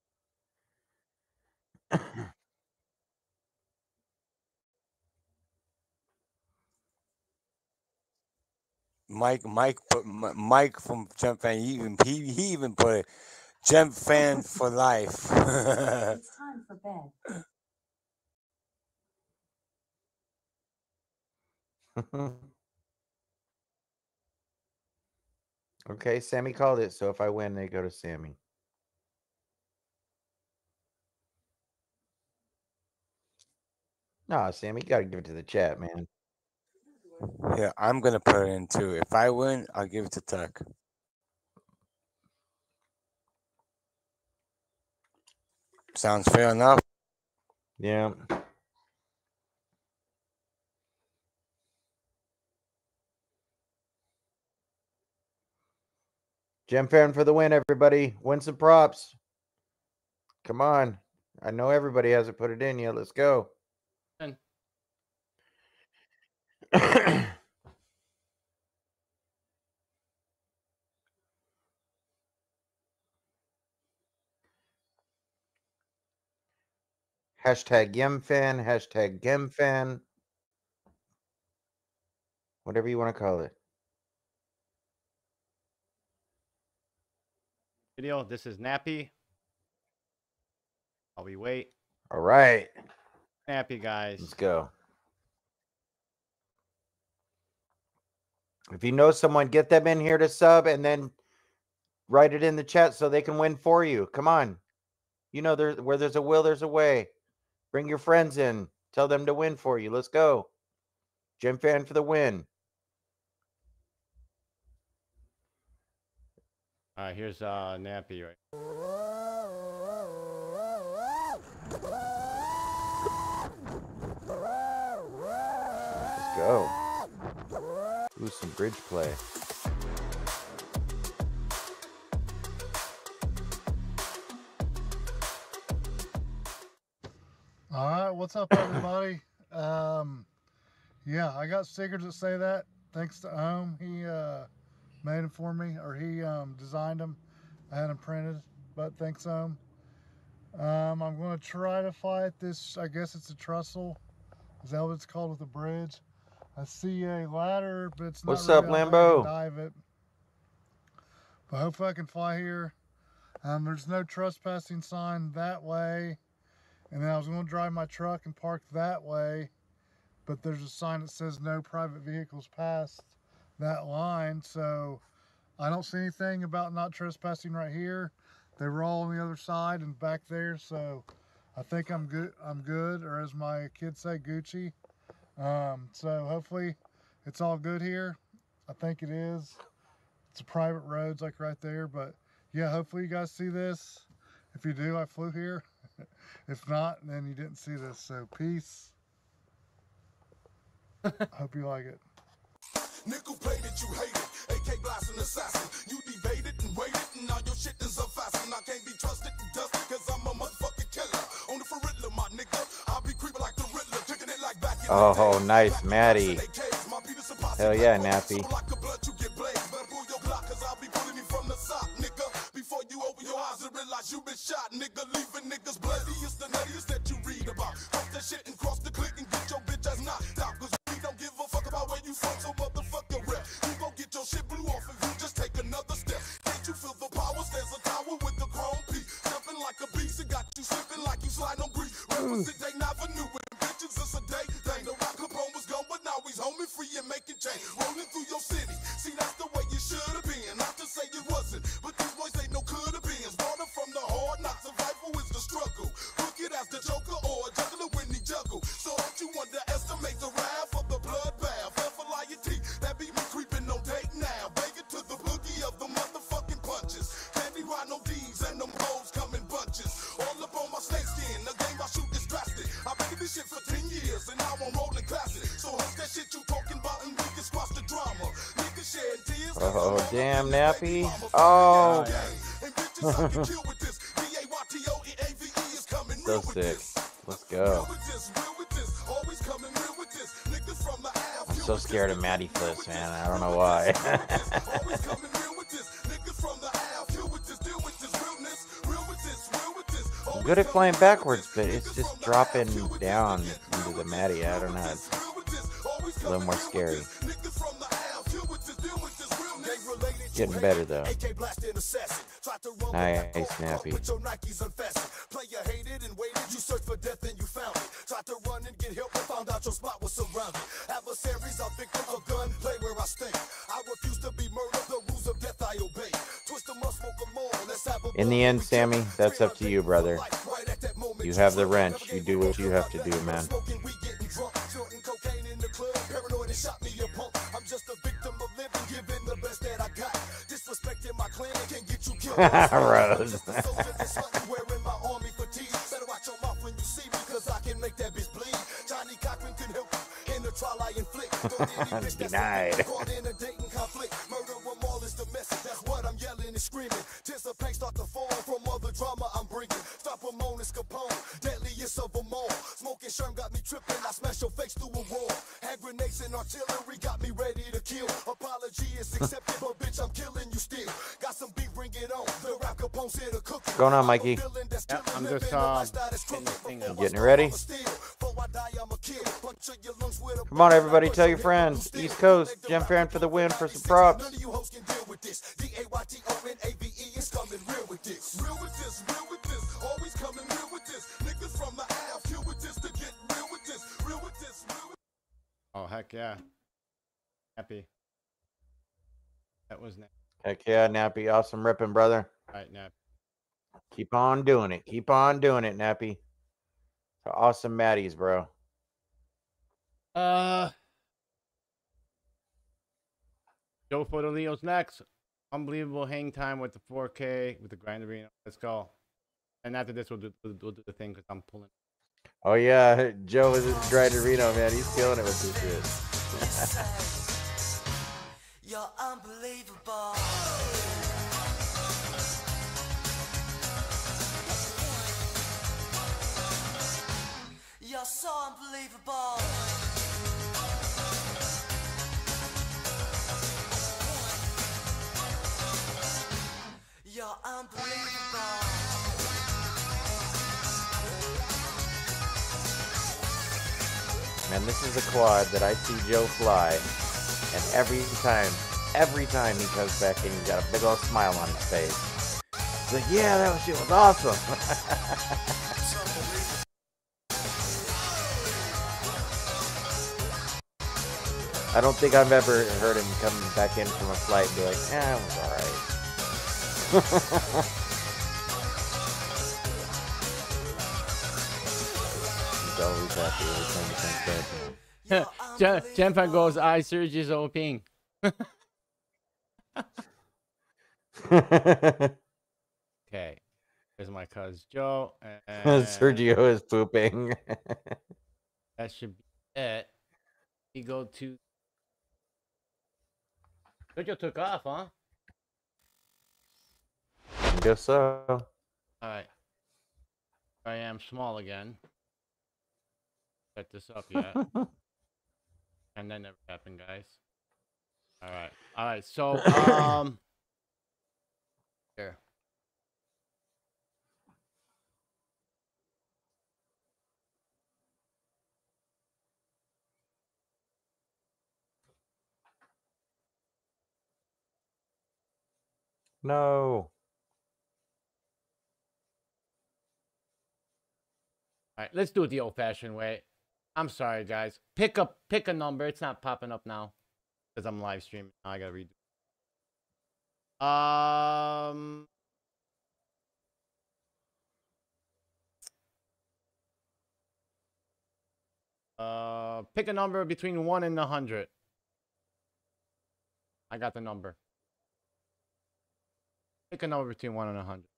Mike, Mike, put, M- Mike from Gem Fan. He even he, he even put it. Gem Fan for life. It's time for bed. Okay, Sammy called it. So if I win, they go to Sammy. Nah, Sammy, you gotta give it to the chat, man. Yeah, I'm gonna put it in too. If I win, I'll give it to Tuck. Sounds fair enough. Yeah. Gem Fan for the win, everybody. Win some props. Come on. I know everybody hasn't put it in yet. Let's go. And Hashtag YemFan, hashtag GemFan. Whatever you want to call it. video. This is Nappy. While we wait. All right. Nappy, guys. Let's go. If you know someone, get them in here to sub and then write it in the chat so they can win for you. Come on. You know, there, where there's a will, there's a way. Bring your friends in. Tell them to win for you. Let's go. Gem Fan for the win. All right, here's uh, Nappy right. Let's go. Ooh, some bridge play. All right, what's up, everybody? um, yeah, I got stickers that say that. Thanks to Ohm, he uh, made them for me, or he um, designed them. I had them printed, but thanks, Ohm. Um, I'm going to try to fight this. I guess it's a trestle. Is that what it's called with the bridge? I see a ladder, but it's not. What's really up, how I can Lambo? dive it. But hopefully I can fly here. Um, there's no trespassing sign that way. And then I was going to drive my truck and park that way, but there's a sign that says no private vehicles past that line. So I don't see anything about not trespassing right here. They were all on the other side and back there. So I think I'm good. I'm good, or as my kids say, Gucci. Um, so hopefully it's all good here. I think it is. It's a private roads like right there, but yeah, hopefully you guys see this. If you do, I flew here. If not, then you didn't see this. So peace. Hope you like it. Nickel plated, you hate it. A K blasting assassin. You debated and waited, and now your shit is unfastened. I can't be trusted and dusted, cause I'm a motherfucking killer. On the for Riddler, my nigga. I'll be creeping like the Riddler, kicking it like back in Oh, nice, Maddie. Hell yeah, Nappy. Before you open your eyes and realize you been shot, nigga, leaving niggas bloody. It's the nuttiest that you read about. Post that shit and cross the click and get your bitch ass knocked out. Cause we don't give a fuck about where you from, so motherfucker rep. You gon' get your shit blew off if you just take another step. Can't you feel the powers? There's a tower with the chrome P. Jumping like a beast, it got you slipping like you slide on grease. Represent Dayton Avenue with bitches, it's a day thing. The rock Capone was gone, but now he's home and free and making change. Rolling through your city. See, that's the way you should have been. Not to say it wasn't, but these boys ain't no could have been. Water from the hard knocks, survival is the struggle. Look it as the Joker or a juggler when he juggle. So don't you underestimate the wrath of the bloodbath. F-L-I-T, that beat me creeping on date now. Banging to the boogie of the motherfucking punches. Candy Rhino D's and them hoes come in bunches. All up on my snake skin, the game I shoot is drastic. I've been in this shit for ten years and now I'm rolling classic. So hush that shit you talking about and we can squash the drama. Niggas shed tears. Oh, damn, Nappy. Oh. So sick. Let's go. I'm so scared of Maddie flips, man. I don't know why. I'm good at flying backwards, but it's just dropping down into the Maddie. I don't know. It's a little more scary. Getting better though. Nice, Snappy. Player hated and waited, you searched for death and you found it. Tried to run and get help, but found found out your spot was surrounded. Adversaries are victims of gun play where I stay. I refuse to be murdered, the rules of death I obey. Twist them up, smoke them all, let's have a In the end, Sammy, that's up to you, brother. You have the wrench. You do what you have to do, man. Smoking, we getting drunk, shorting cocaine in the club, paranoid and shot me a pump. I'm just a victim of living, giving the best that I got. Disrespecting my clan can get you killed. Rose. Wearing my army fatigue. Better watch your mouth when you see me, cause I can make that bitch bleed. Johnny Cochran can help you in the trial I inflict. Denied. Caught in a dating conflict. Murder them all is the message. That's what I'm yelling and screaming. Tears of pain start to fall from all the drama I'm bringing. Stop Ramon is Capone, deadliest of them all. Smoking Sherm got me tripping. I smash your face through a wall. Hand grenades and artillery got me ready to kill. Apology is accepted, but bitch, I'm killing you still. Got some beef, bring it on. The rap Capone's here to cook it. What's going on, Mikey? Yeah, I'm just uh, getting this thing up. Getting ready? Come on, everybody. Tell your friends. East Coast. Gem Fan for the win for some props. Oh, heck yeah. Happy. That was nice. Heck yeah, Nappy. Awesome ripping, brother. All right, Nap. Keep on doing it. Keep on doing it, Nappy. Awesome Maddies, bro. Uh, Joe Fodolio's next. Unbelievable hang time with the four K with the grind arena. Let's go. And after this, we'll do, we'll do the thing because I'm pulling. Oh, yeah. Joe is in Grind Arena, man. He's killing it with this shit. You're unbelievable. You're so unbelievable. You're unbelievable. Man, this is a quad that I see Joe fly, and every time, every time he comes back in, he's got a big old smile on his face. He's like, yeah, that shit was awesome. I don't think I've ever heard him come back in from a flight and be like, eh, it was all right. He's always happy every time he comes back in. Jennifer goes, eye surgery is opening. Okay. Here's my cousin Joe. And Sergio is pooping. that should be it. We go to. Sergio took off, huh? Guess so. Alright. I am small again. Set this up yet. And that never happened, guys. Alright. Alright, so um here. No. All right, let's do it the old-fashioned way. I'm sorry, guys. Pick up, pick a number. It's not popping up now because I'm live streaming. Now I gotta redo. Um, uh, pick a number between one and a hundred. I got the number. Pick a number between one and a hundred.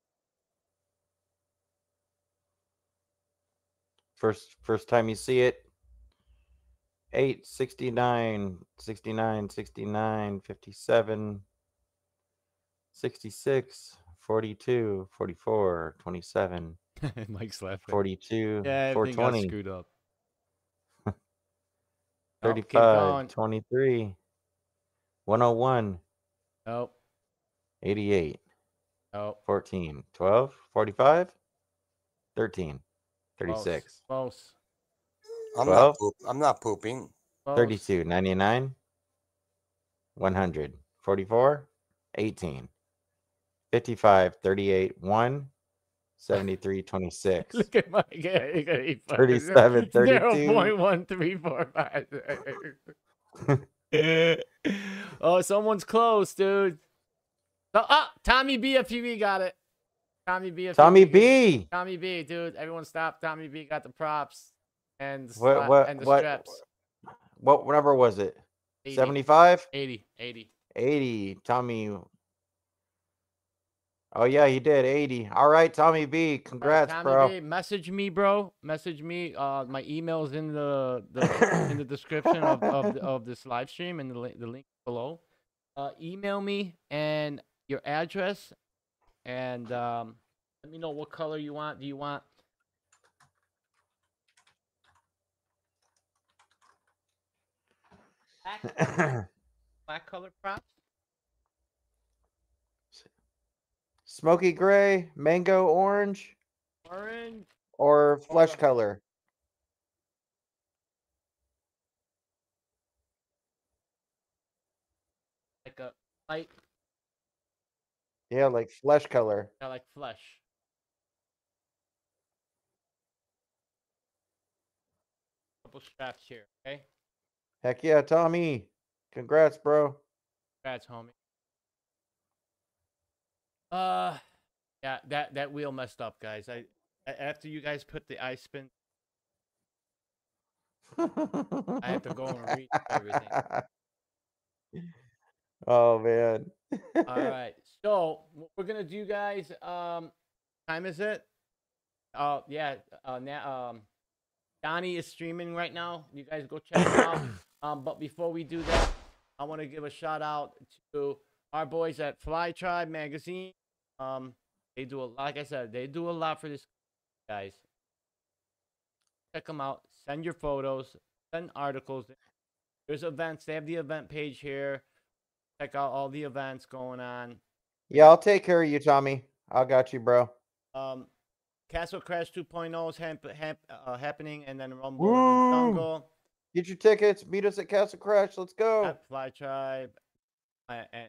First first time you see it. eight, sixty-nine, sixty-nine, sixty-nine, fifty-seven, sixty-six, forty-two, forty-four, twenty-seven, Mike's laughing. forty-two, Yeah, four everything got twenty, screwed up. thirty-five, twenty-three, one oh one, Nope. eighty-eight, Nope. fourteen, twelve, forty-five, thirteen, thirty-six, Close. I'm twelve, not poop. I'm not pooping. Close. thirty-two, ninety-nine, one hundred, forty-four, eighteen, fifty-five, thirty-eight, one, seventy-three twenty-six. Look at my guy. thirty-seven zero thirty-two. point one three four five. Oh, someone's close, dude. Oh, ah, Tommy B F T V got it. Tommy B F T V. Tommy B. Tommy B, dude. Everyone stop. Tommy B got the props and the, What sla- what and the what straps. what number was it? eighty. seventy-five? eighty. eighty. eighty. Tommy. Oh yeah, he did eighty. All right, Tommy B. Congrats, Tommy bro. B, message me, bro. Message me. Uh, my email is in the, the in the description of of, the, of this live stream and the link the link below. Uh, email me and your address, and um, let me know what color you want. Do you want? Black, black color props? Smoky gray, mango orange, Orange. or flesh color? Like a light, Yeah, like flesh color. yeah, like flesh. Couple straps here, okay? Heck yeah, Tommy. Congrats, bro. Congrats, homie. Uh, yeah, that that wheel messed up, guys. I a- after you guys put the ice spin, I have to go and read everything. Oh man. All right, so what we're gonna do, guys. Um, time is it? Oh yeah. Uh, now um, Donnie is streaming right now. You guys go check him out. Um, but before we do that, I want to give a shout out to our boys at Fly Tribe Magazine. Um, they do a like I said, they do a lot for this, guys. Check them out. Send your photos. Send articles. There's events. They have the event page here. Check out all the events going on. Yeah, I'll take care of you, Tommy. I got you, bro. Um, Castle Crash two point oh is hap- hap- uh, happening, and then Rumble in the Woo! Jungle. Get your tickets. Meet us at Castle Crash. Let's go. At Fly Tribe. Uh, and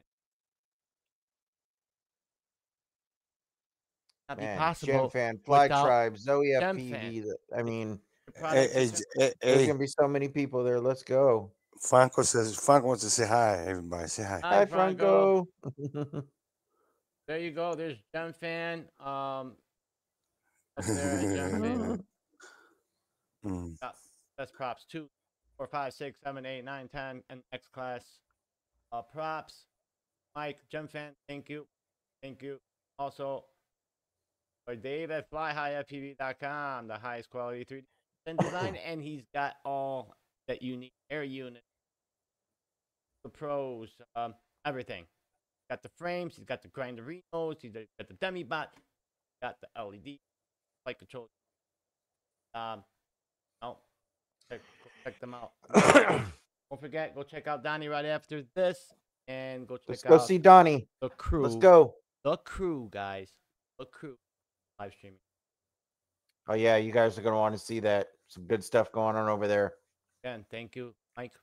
not be Man, possible. Gem Fan, Fly without Tribe, Zoe Gem F P V. Fan. the- I mean, Your Hey, product hey, is- J- hey, there's hey, gonna be so many people there. Let's go. Franco says Franco wants to say hi. Everybody, say hi. Hi, Hi, Franco. Franco. There you go. There's Gem Fan. Um, up there at Gem Fan. Mm. Uh, Best props. Two, four, five, six, seven, eight, nine, ten, and X class. Uh, props. Mike, Gem Fan. Thank you. Thank you. Also, for Dave at fly high F P V dot com, the highest quality three D design, and he's got all that you need. Air unit, the pros, um, everything. Got the frames. He's got the grinderinos. He's got the Demibot. Got the L E D flight control. Um, oh, check, go check them out. Don't forget, go check out Donnie right after this, and go check Let's go out see Donnie. the crew. Let's go. The crew, guys. The crew. Live streaming. Oh yeah, you guys are gonna want to see that. Some good stuff going on over there. Again, thank you, Mike.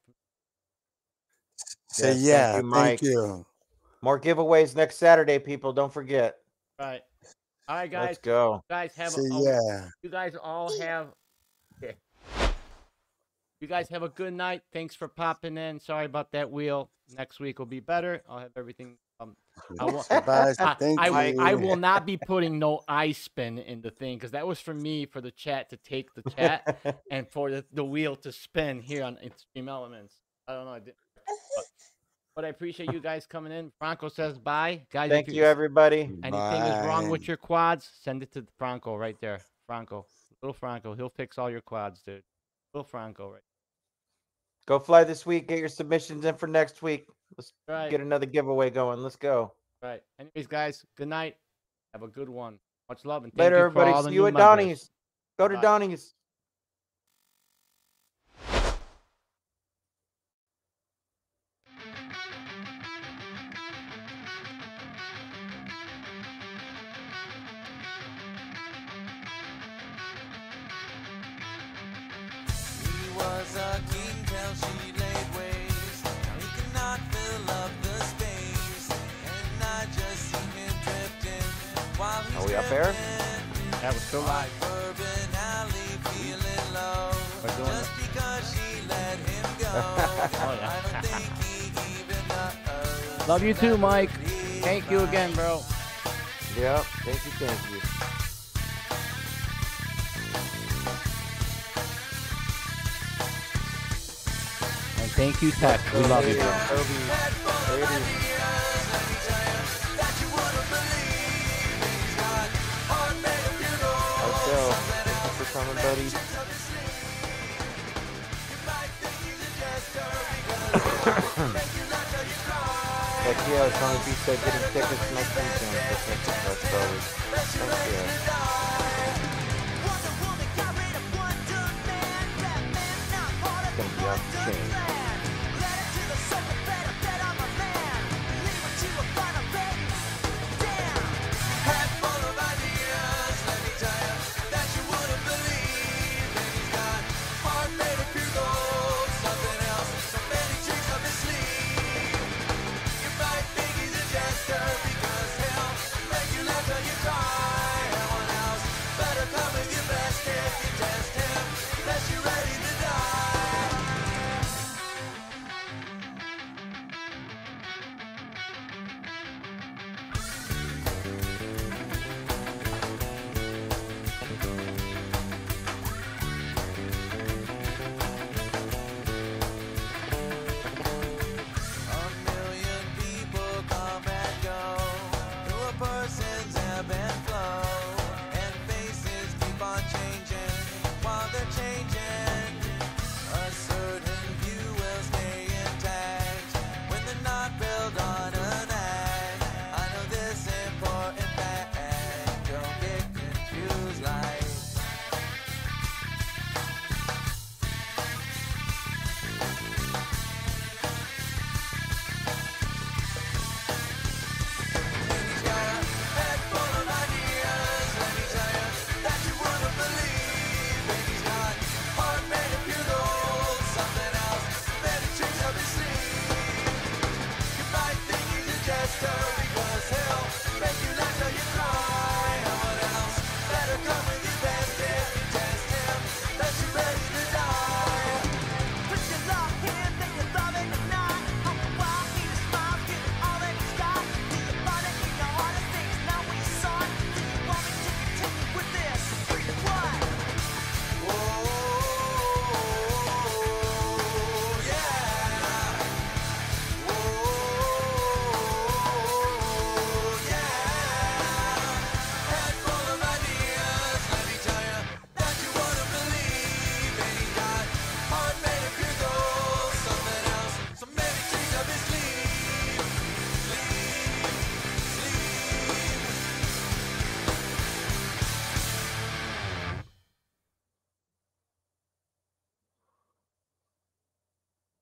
Say Yes, yeah. thank you, Thank Mike. you. More giveaways next Saturday, people. Don't forget. Right. All right, Let's guys. go. You guys have Say a, a- yeah. you guys all have yeah. You guys have a good night. Thanks for popping in. Sorry about that wheel. Next week will be better. I'll have everything um I will, Bye. I, Thank I, you. I will not be putting no ice spin in the thing because that was for me for the chat to take the chat and for the, the wheel to spin here on Extreme Elements. I don't know. I did, but, but I appreciate you guys coming in. Franco says bye. Guys, Thank if you, everybody. anything is wrong with Bye. your quads, send it to Franco right there. Franco. Little Franco. He'll fix all your quads, dude. Little Franco right Go fly this week. Get your submissions in for next week. Let's right. get another giveaway going. Let's go. Right. Anyways, guys, good night. Have a good one. Much love and thank Later, you for everybody. all the See you new at members. Donnie's. Go to Bye. Donnie's. He was a king till she laid waste. Now he cannot fill up the space. And I just see him drifting while he's Are we up there? drifting. That was still live. Urban alley feeling low. We're doing Just because she let him go. Oh, yeah. I don't think he even knows. Love you too, Mike. Thank you again, bro. Yep. Thank you. Thank you. And thank you, Tech. We love you, bro. Toby, Brady. Marcel, thank you for coming, buddy. Heck yeah, as long as you said getting tickets next weekend. That's that's probably. Thank you. It's gonna be off the chain.